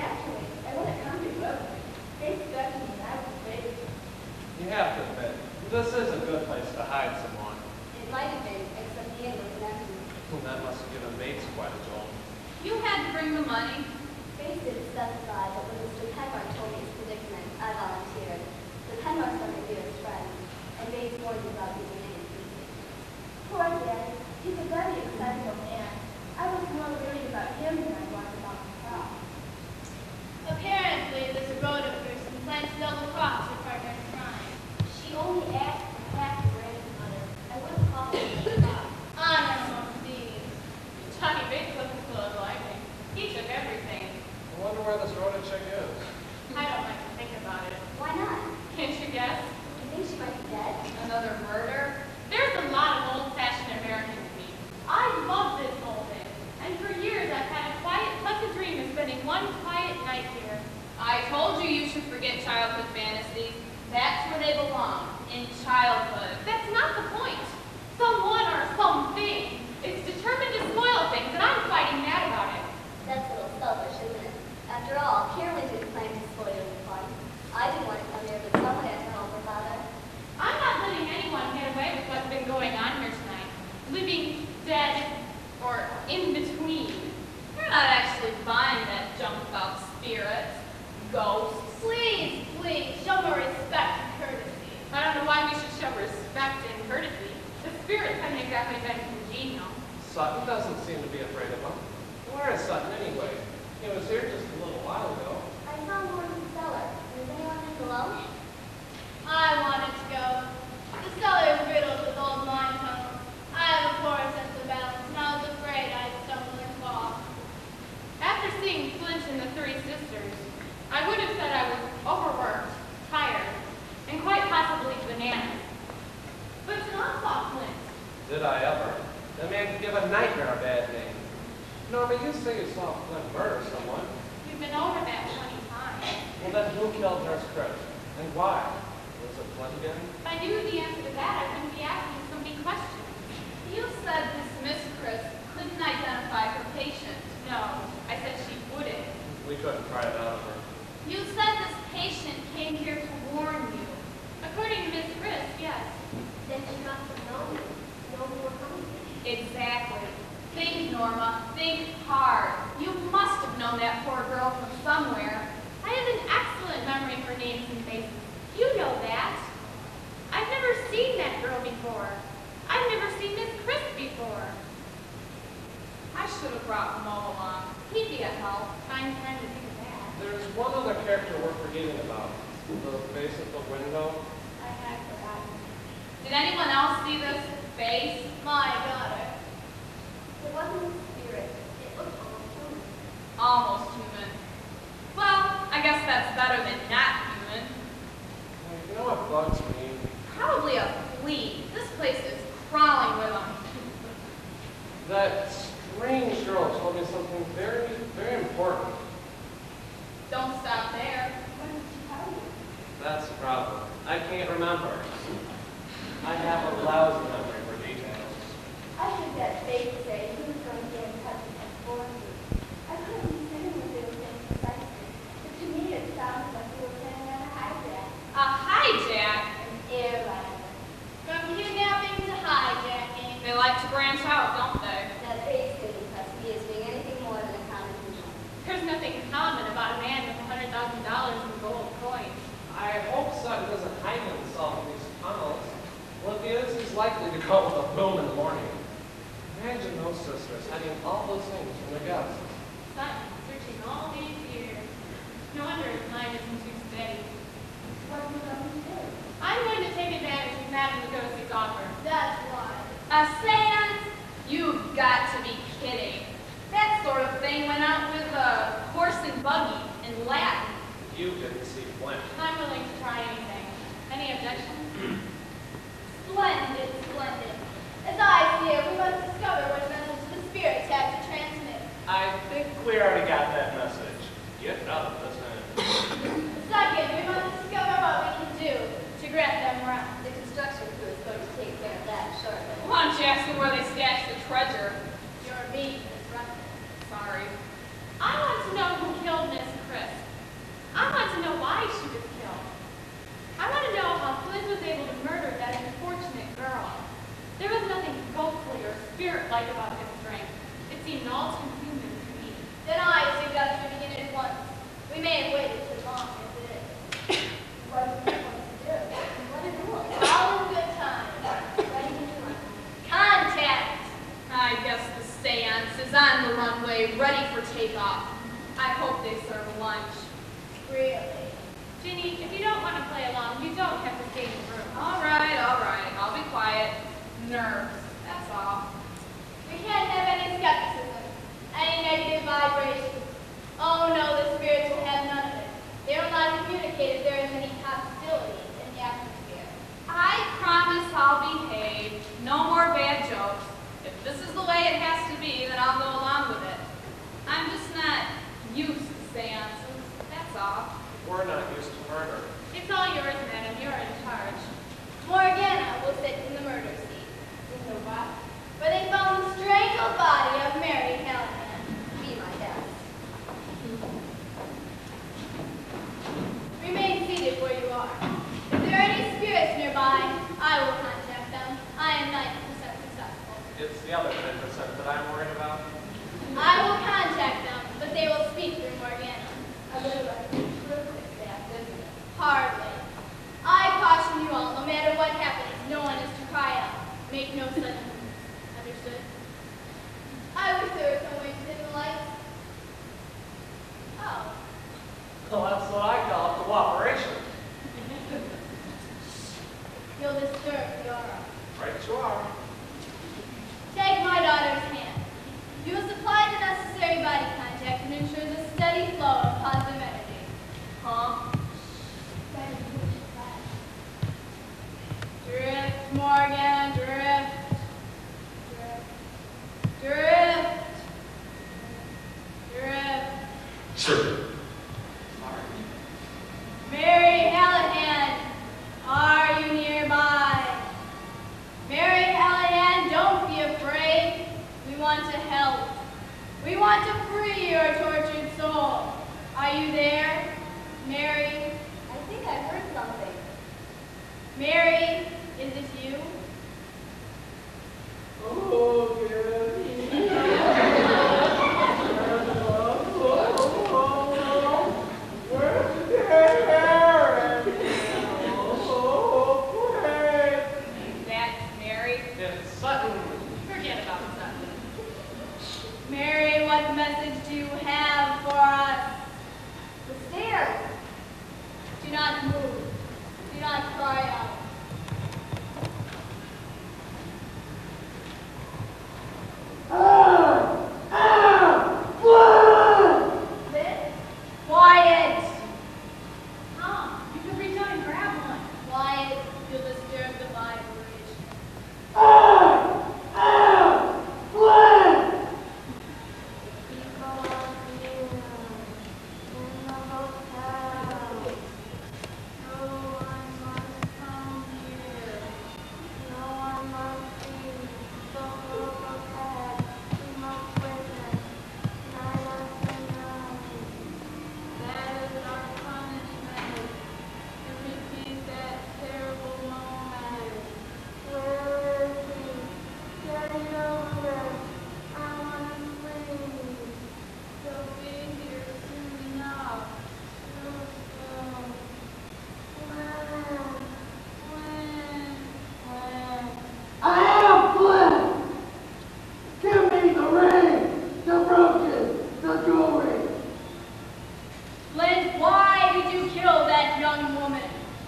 You have to admit, this is a good place to hide someone. It might have been, except the end was empty. That must have given Bates quite a jolt. You had to bring the money. Bates didn't specify, but when Mister Penmark told me his predicament, I volunteered. The Penmarks are my dearest friends, and Bates warned me about using any pieces. Poor Dad, he's a very excitable man. I was more worried about him than I was about myself. Apparently, this Rhoda person plans to double cross her partner's crime. She only asked for half the grandmother. I wouldn't call it a crime. Honor among thieves. Johnny Bates wasn't full of lightning. He took everything. I wonder where this Rhoda chick is. I don't like to think about it. Why not? Can't you guess? You think she might be dead? Another murder? There's a lot of old-fashioned American in me. I love this whole thing. And for years I've had a quiet, pleasant dream of spending one quiet night here. I told you you should forget childhood fantasies. That's where they belong, in childhood. That's not the point. Someone or something is determined to spoil things, and I'm fighting mad about it. That's a little selfish, isn't it? After all, Carolyn didn't claim to spoil the fun. I didn't want to come here, but someone had to help her father. I'm not letting anyone get away with what's been going on here tonight. Living, dead, or in between. You're not actually buying that junk about spirits, ghosts. Please, please, show more respect and courtesy. I don't know why we should show respect and courtesy. The spirits haven't exactly been congenial. Sutton doesn't seem to be afraid of him. Where is Sutton anyway? sisters, I would have said I was overworked, tired, and quite possibly bananas. But to not saw Flint. Did I ever? That man could give a nightmare a bad name. Norma, you say you saw Flint murder someone. You've been over that twenty times. Well, then who killed Nurse Chris? And why? Was it Flint again? If I knew the answer to that, I wouldn't be asking so many questions. You said this Miss Chris couldn't identify her patient. No, I said she wouldn't. We couldn't pry it out of her. You said this patient came here to warn you. According to Miss Chris, yes. Then she must have known you. No more coming. Exactly. Think, Norma. Think hard. You must have known that poor girl from somewhere. I have an excellent memory for names and faces. You know that. I've never seen that girl before. I've never seen Miss Chris before. I should have brought him all along. He'd be a help. Find time to think of that. There's one other character we're forgetting about. The face at the window. I had forgotten. Did anyone else see this face? My daughter. It wasn't a spirit. It looked almost human. Almost human. Well, I guess that's better than not human. You know what bugs me? Probably a flea. This place is crawling with them. That strange girl told me something very, very important. Don't stop there. What did she tell you? That's the problem. I can't remember. I have a lousy memory for details. I heard that Faith say he was going to get in touch with us for you. I couldn't be sitting with you saying precisely, but to me it sounded like you were planning on a hijack. A hijack? An airliner. From kidnapping to hijacking. They like to branch out, don't they? That Faith didn't impress me as being anything more than a common human. There's nothing common about a man with one hundred thousand dollars in gold coins. I hope Sutton doesn't hide himself in these tunnels. Well, if he is, he's likely to go with a boom in the morning. Imagine those sisters hiding all those things from their guests. Son, searching all these years. No wonder his mind isn't too steady. What are you going to do? I'm going to take advantage of Madame Lugosi's offer. That's why. A seance? You've got to be kidding. That sort of thing went out with a horse and buggy in Latin. You didn't see Flint. I'm willing to try anything. Any objections? Splendid, splendid. As I see it, we must discover what message the spirits have to transmit. I think we already got that message. Get up, doesn't it? Second, we must discover what we can do to grant them round. The construction crew is going to take care of that shortly. Why don't you ask them where they stashed the treasure? You're me, Miss Russell. Sorry. I want to know who killed Miss Chris. I want to know why she was killed. I want to know how Flint was able to murder that unfortunate girl. There was nothing ghostly or spirit-like about this drink. It seemed all too human to me. Then I suggest we begin at once. We may have waited too long as it is. What do you want to do? What do you want? All in good time. What do you want? Contact! I guess the seance is on the runway, ready for takeoff. I hope they serve lunch. Really? Ginny, if you don't want to play along, you don't have to stay in the room. All right, all right. I'll be quiet. Nerves, that's all. We can't have any skepticism, any negative vibrations. Oh no, the spirits will have none of it. They will not communicate if there is any hostility in the atmosphere. I promise I'll behave. No more bad jokes. If this is the way it has to be, then I'll go along with it. I'm just not used to seances, that's all. We're not used to murder. It's all yours, madam. You're in charge. Morgana will sit in the murder seat. In the what? Where they found the strangled body of Mary Callahan. Be my guest. Remain seated where you are. If there are any spirits nearby, I will contact them. I am ninety percent successful. It's the other ten percent that I'm worried about. I will contact them, but they will speak through Morgana. A little like a perfect staff, isn't it? Hardly. I caution you all, no matter what happens, no one is to cry out. Make no sudden moves. Understood? I wish there was some way to dim the lights. Oh. Well, that's what I call cooperation. You'll disturb the aura. Right you are. Take my daughter's hand. You will supply the necessary body contact and ensure the steady flow of positive energy. Sir. Mary Hallahan, are you nearby? Mary Hallahan, don't be afraid. We want to help. We want to free your tortured soul. Are you there, Mary? I think I heard something. Mary, is it you? Oh, good. Where's the hair? Oh, great. That's Mary. It's Sutton. Forget about Sutton. Mary, what message do you have for us? The stairs. Do not move. Do not cry out. Ah! Ah! Blood! This? Quiet! Tom, you can reach out and grab one. Quiet, you'll disturb the vibration. Ah! Ah! Blood! People are here in the hotel. No one must come here. No one must see. Don't look ahead. We must witness. Night after night. That is our punishment. To repeat that terrible moment. Where is he? Get it over. I want to sleep. He'll be here soon enough. So soon. When? When? When? I am Flint! Give me the ring, the brooches, the jewelry. Flint, why did you kill that young woman?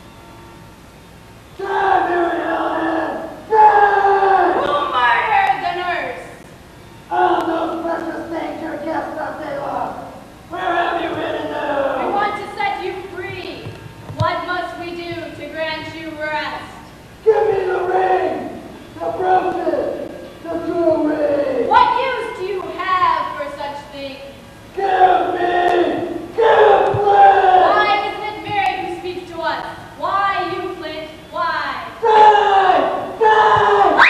Drive, Mary Ellen! Drive! Who murdered the nurse? All those precious things your guests thought they lost. Where have you been in We them? want to set you free. What must we do to grant you rest? Give me the ring, the brooches, the jewelry. What use do you have for such things? Give me! Give Flint! Why isn't it Mary who speaks to us? Why you, Flint? Why? Die! Die!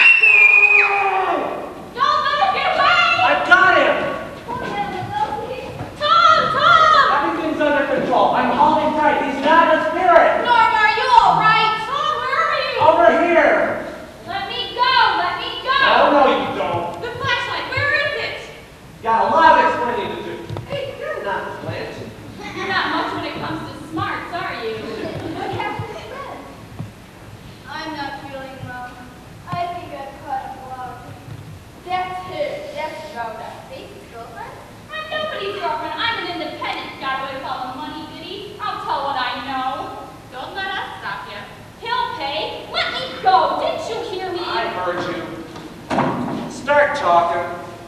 Die! Don't let him get away! I've got him! Oh, yeah, Wilkie. Tom! Tom! Everything's under control. I'm holding tight. He's not a spirit. Norma, are you all right? Tom, where are you? Over here. Let me go! Let me go! Oh, no, you don't. The flashlight, where is it? Got a lot of explaining to do. Hey, you're not Flint. You're not much when it comes to smarts, are you? What happened to Fred? I'm not feeling well. I think I caught a blow. That's it. That's Rhoda. Stacy's girlfriend? I'm nobody's girlfriend. I'm an independent. Got away with all the money, did he? I'll tell what I know. Don't let us stop you. He'll pay. Let me go. Didn't you hear me? I heard you. Start talking.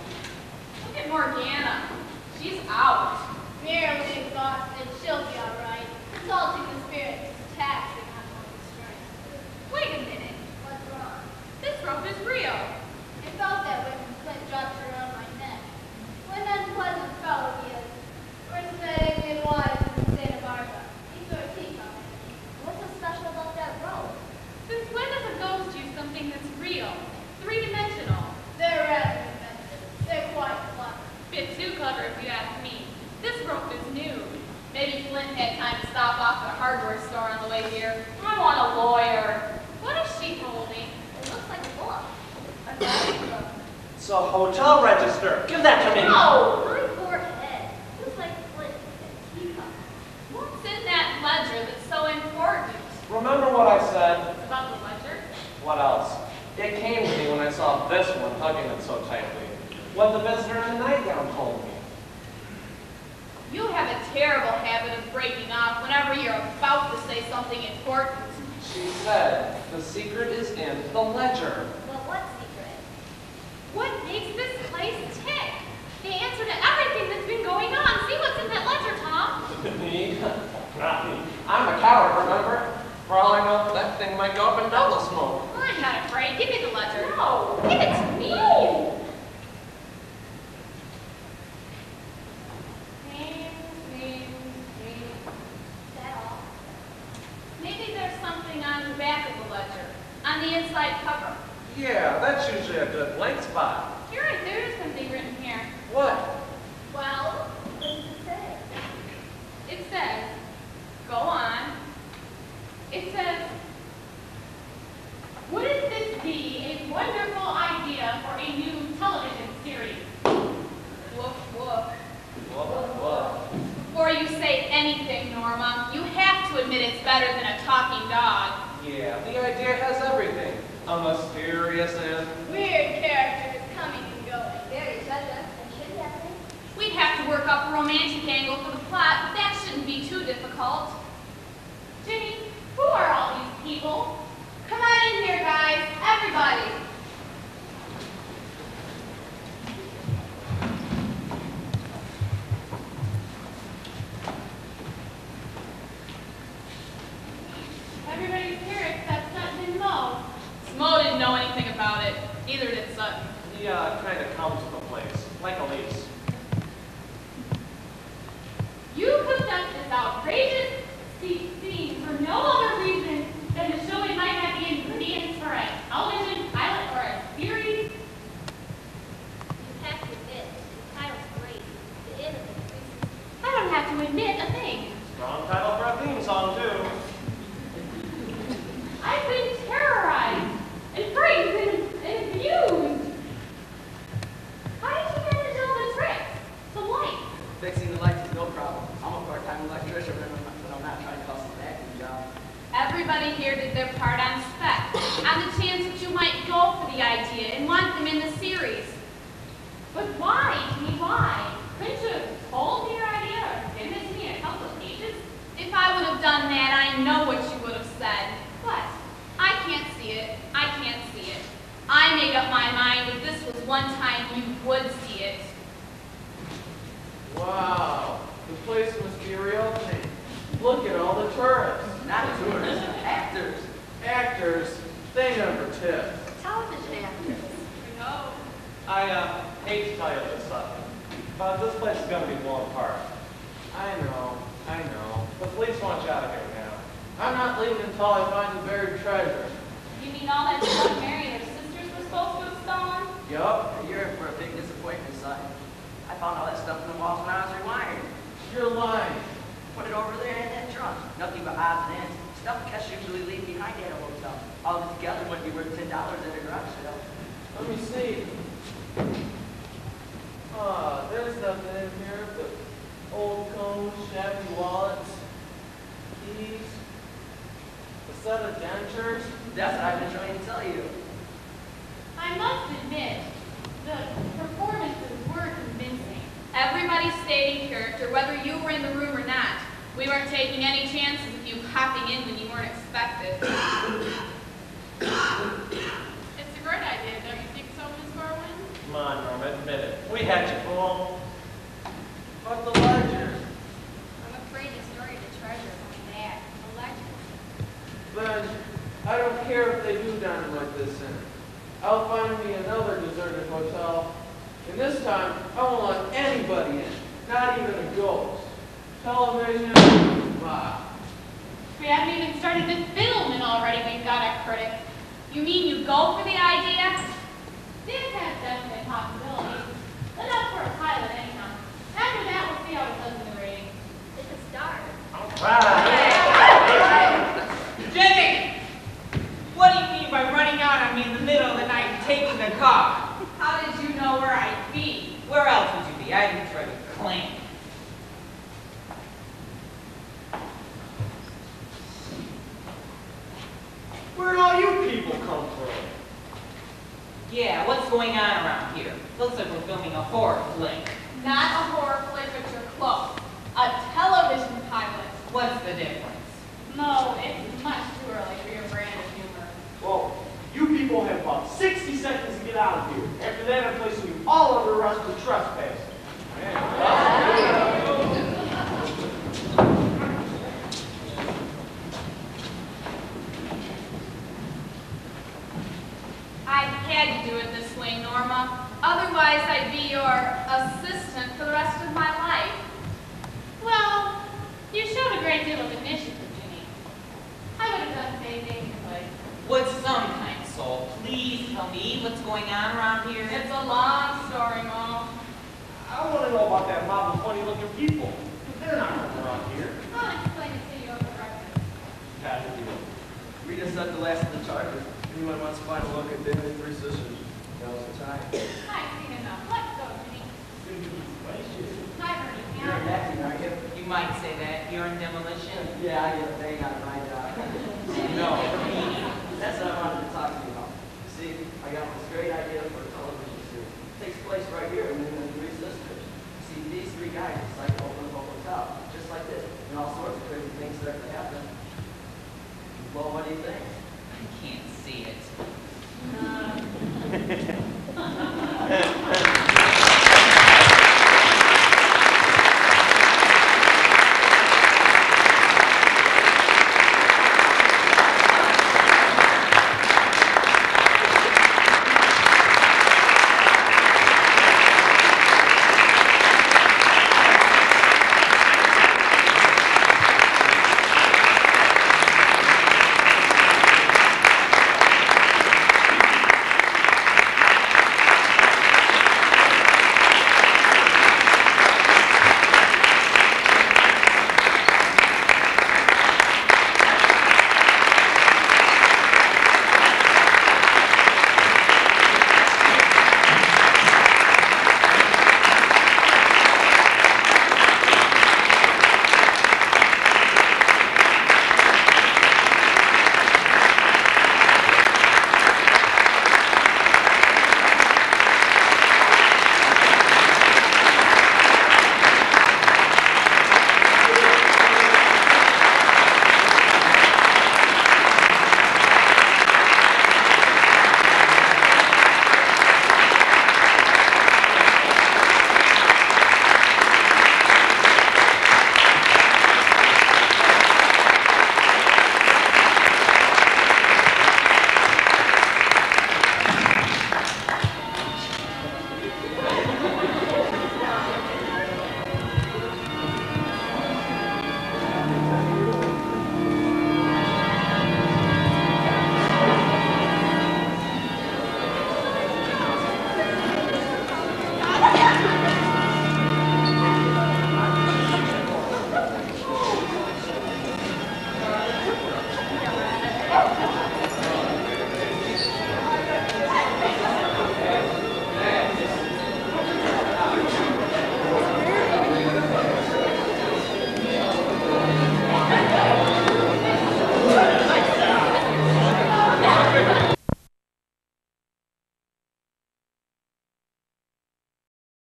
Look at Morgana. She's out. Merely exhausted. She'll be all right. Assaulting the spirits is taxing on one's strength. Wait a minute. What's wrong? This rope is real. I felt that way when Flint dropped her around my neck. What an unpleasant fellow he is. We're staying in wise in Santa Barbara. He's our tea company. What's so special about that rope? Since when does a ghost use something that's real? Three-dimensional. They're rather inventive. They're quite clever. Bit too clever if you ask me. This rope is new. Maybe Flint had time to stop off at a hardware store on the way here. I want a lawyer. What is she holding? It looks like a book. A diary book. It's a hotel register. Give that to me. No! My poor head. Looks like Flint and teacup. What's in that ledger that's so important? Remember what I said? About the ledger? What else? It came to me when I saw this one hugging it so tightly. What the visitor in the nightgown told me. You have a terrible habit of breaking off whenever you're about to say something important. She said, the secret is in the ledger. But what secret? What makes this place tick? The answer to everything that's been going on. See what's in that ledger, Tom. Me? Not me. I'm a coward, remember? For all I know, that thing might go up in double smoke. I'm not afraid. Give me the ledger. No. Give it to me. Names, on the inside cover. Yeah, that's usually a good blank spot. You're right, there is something written here. What? Well, what does it say? It says, go on. It says, wouldn't this be a wonderful idea for a new television series? Woof, woof. Whoa, whoa. Before you say anything, Norma, you have to admit it's better than a talking dog. Yeah, the idea has everything. A mysterious and... Weird characters coming and going. Very treasure. And should happening. We'd have to work up a romantic angle for the plot, but that shouldn't be too difficult. Ginny, who are all these people? Come on in here, guys. Everybody. Everybody's here except Sutton and Mo. Smo didn't know anything about it. Neither did Sutton. He uh, kind of comes to the place, like a lease. You cooked up this outrageous scene for no other reason than to show it might have the ingredients for a television pilot or a series. You have to admit, the title's great. The end of it. I don't have to admit a thing. Strong title for a theme song, too. I've been terrorized and frightened and, and abused. How did you manage all the tricks? The lights. Fixing the lights is no problem. I'm a part-time electrician when I'm, when I'm not trying to hustle an acting job. Everybody here did their part on spec, on the chance that you might go for the idea and want them in the series. But why? Ginny, why? Couldn't you have told me your idea or given it to me in a couple of pages? If I would have done that, I know what you would have said. What? I can't see it. I can't see it. I made up my mind if this was one time you would see it. Wow, the place must be reopening. Look at all the tourists. Not tourists, actors. Actors, they never tip. Television actors. No. I uh, hate to tell you this, Sutton, but this place is going to be blown apart. I know, I know. The police want you out of here now. I'm not leaving until I find the buried treasure. You mean all that stuff Mary and her sisters were supposed to have stolen? Yup, You're in for a big disappointment, son. I found all that stuff in the walls when I was rewiring. you're lying. Put it over there in that trunk. Nothing but odds and ends. Stuff guests usually leave behind at a hotel. All of it together would be worth ten dollars at a garage sale. Let me see. Ah, there's nothing in here but old combs, shabby wallets, keys, a set of dentures. That's what I've been trying to tell you. I must admit, the performances were convincing. Everybody stayed in character, whether you were in the room or not. We weren't taking any chances of you popping in when you weren't expected. It's a great idea, don't you think so, Miss Corwin? Come on, Norma, admit it. We had you, fool. But the ledger. I'm afraid the story of the treasure was bad. A legend. Then, I don't care if they do dynamite this in. I'll find me another deserted hotel. And this time, I won't let anybody in. Not even a ghost. Television, wow. We haven't even started the film and already we've got a critic. You mean you go for the idea? This has definite possibilities. Let up for a pilot anyhow. After that, we'll see how it does in the ratings. It's a start. Jenny! What do you mean by running out on me in the middle of the night and taking the car? How did you know where I'd be? Where else would you be? I didn't try to claim. Where'd all you people come from? Yeah, what's going on around here? Looks like we're filming a horror flick. Not a horror flick, but you're close. A television pilot. What's the difference? No, it's much too early for your brand of humor. Well, you people have about sixty seconds to get out of here. After that, I'm placing you all under arrest for trespassing. I had to do it this way, Norma. Otherwise, I'd be your assistant for the rest of my life. Well, you showed a great deal of initiative, Ginny. I would have done the same thing, but With some kind see what's going on around here? It's a long story, Mom. I want to know about that mob of funny-looking people. They're not from around here. I'll explain it to you over breakfast. Had to do. Rita sent the last of the charges. Anyone wants to find a look at David Three Sisters? Now's the time. I've seen enough. Let's go, Ginny. Hi, Bernie. You're a Nazi, aren't you? You might say that. You're in demolition. Yeah, I get a bang out of my job. No. That's what I wanted to talk to you about. You see, I got this great idea for a television series. It takes place right here in the Three Sisters. You see, these three guys decide to open up a hotel, just like this, and all sorts of crazy things start to happen. Well, what do you think? I can't see it. Uh,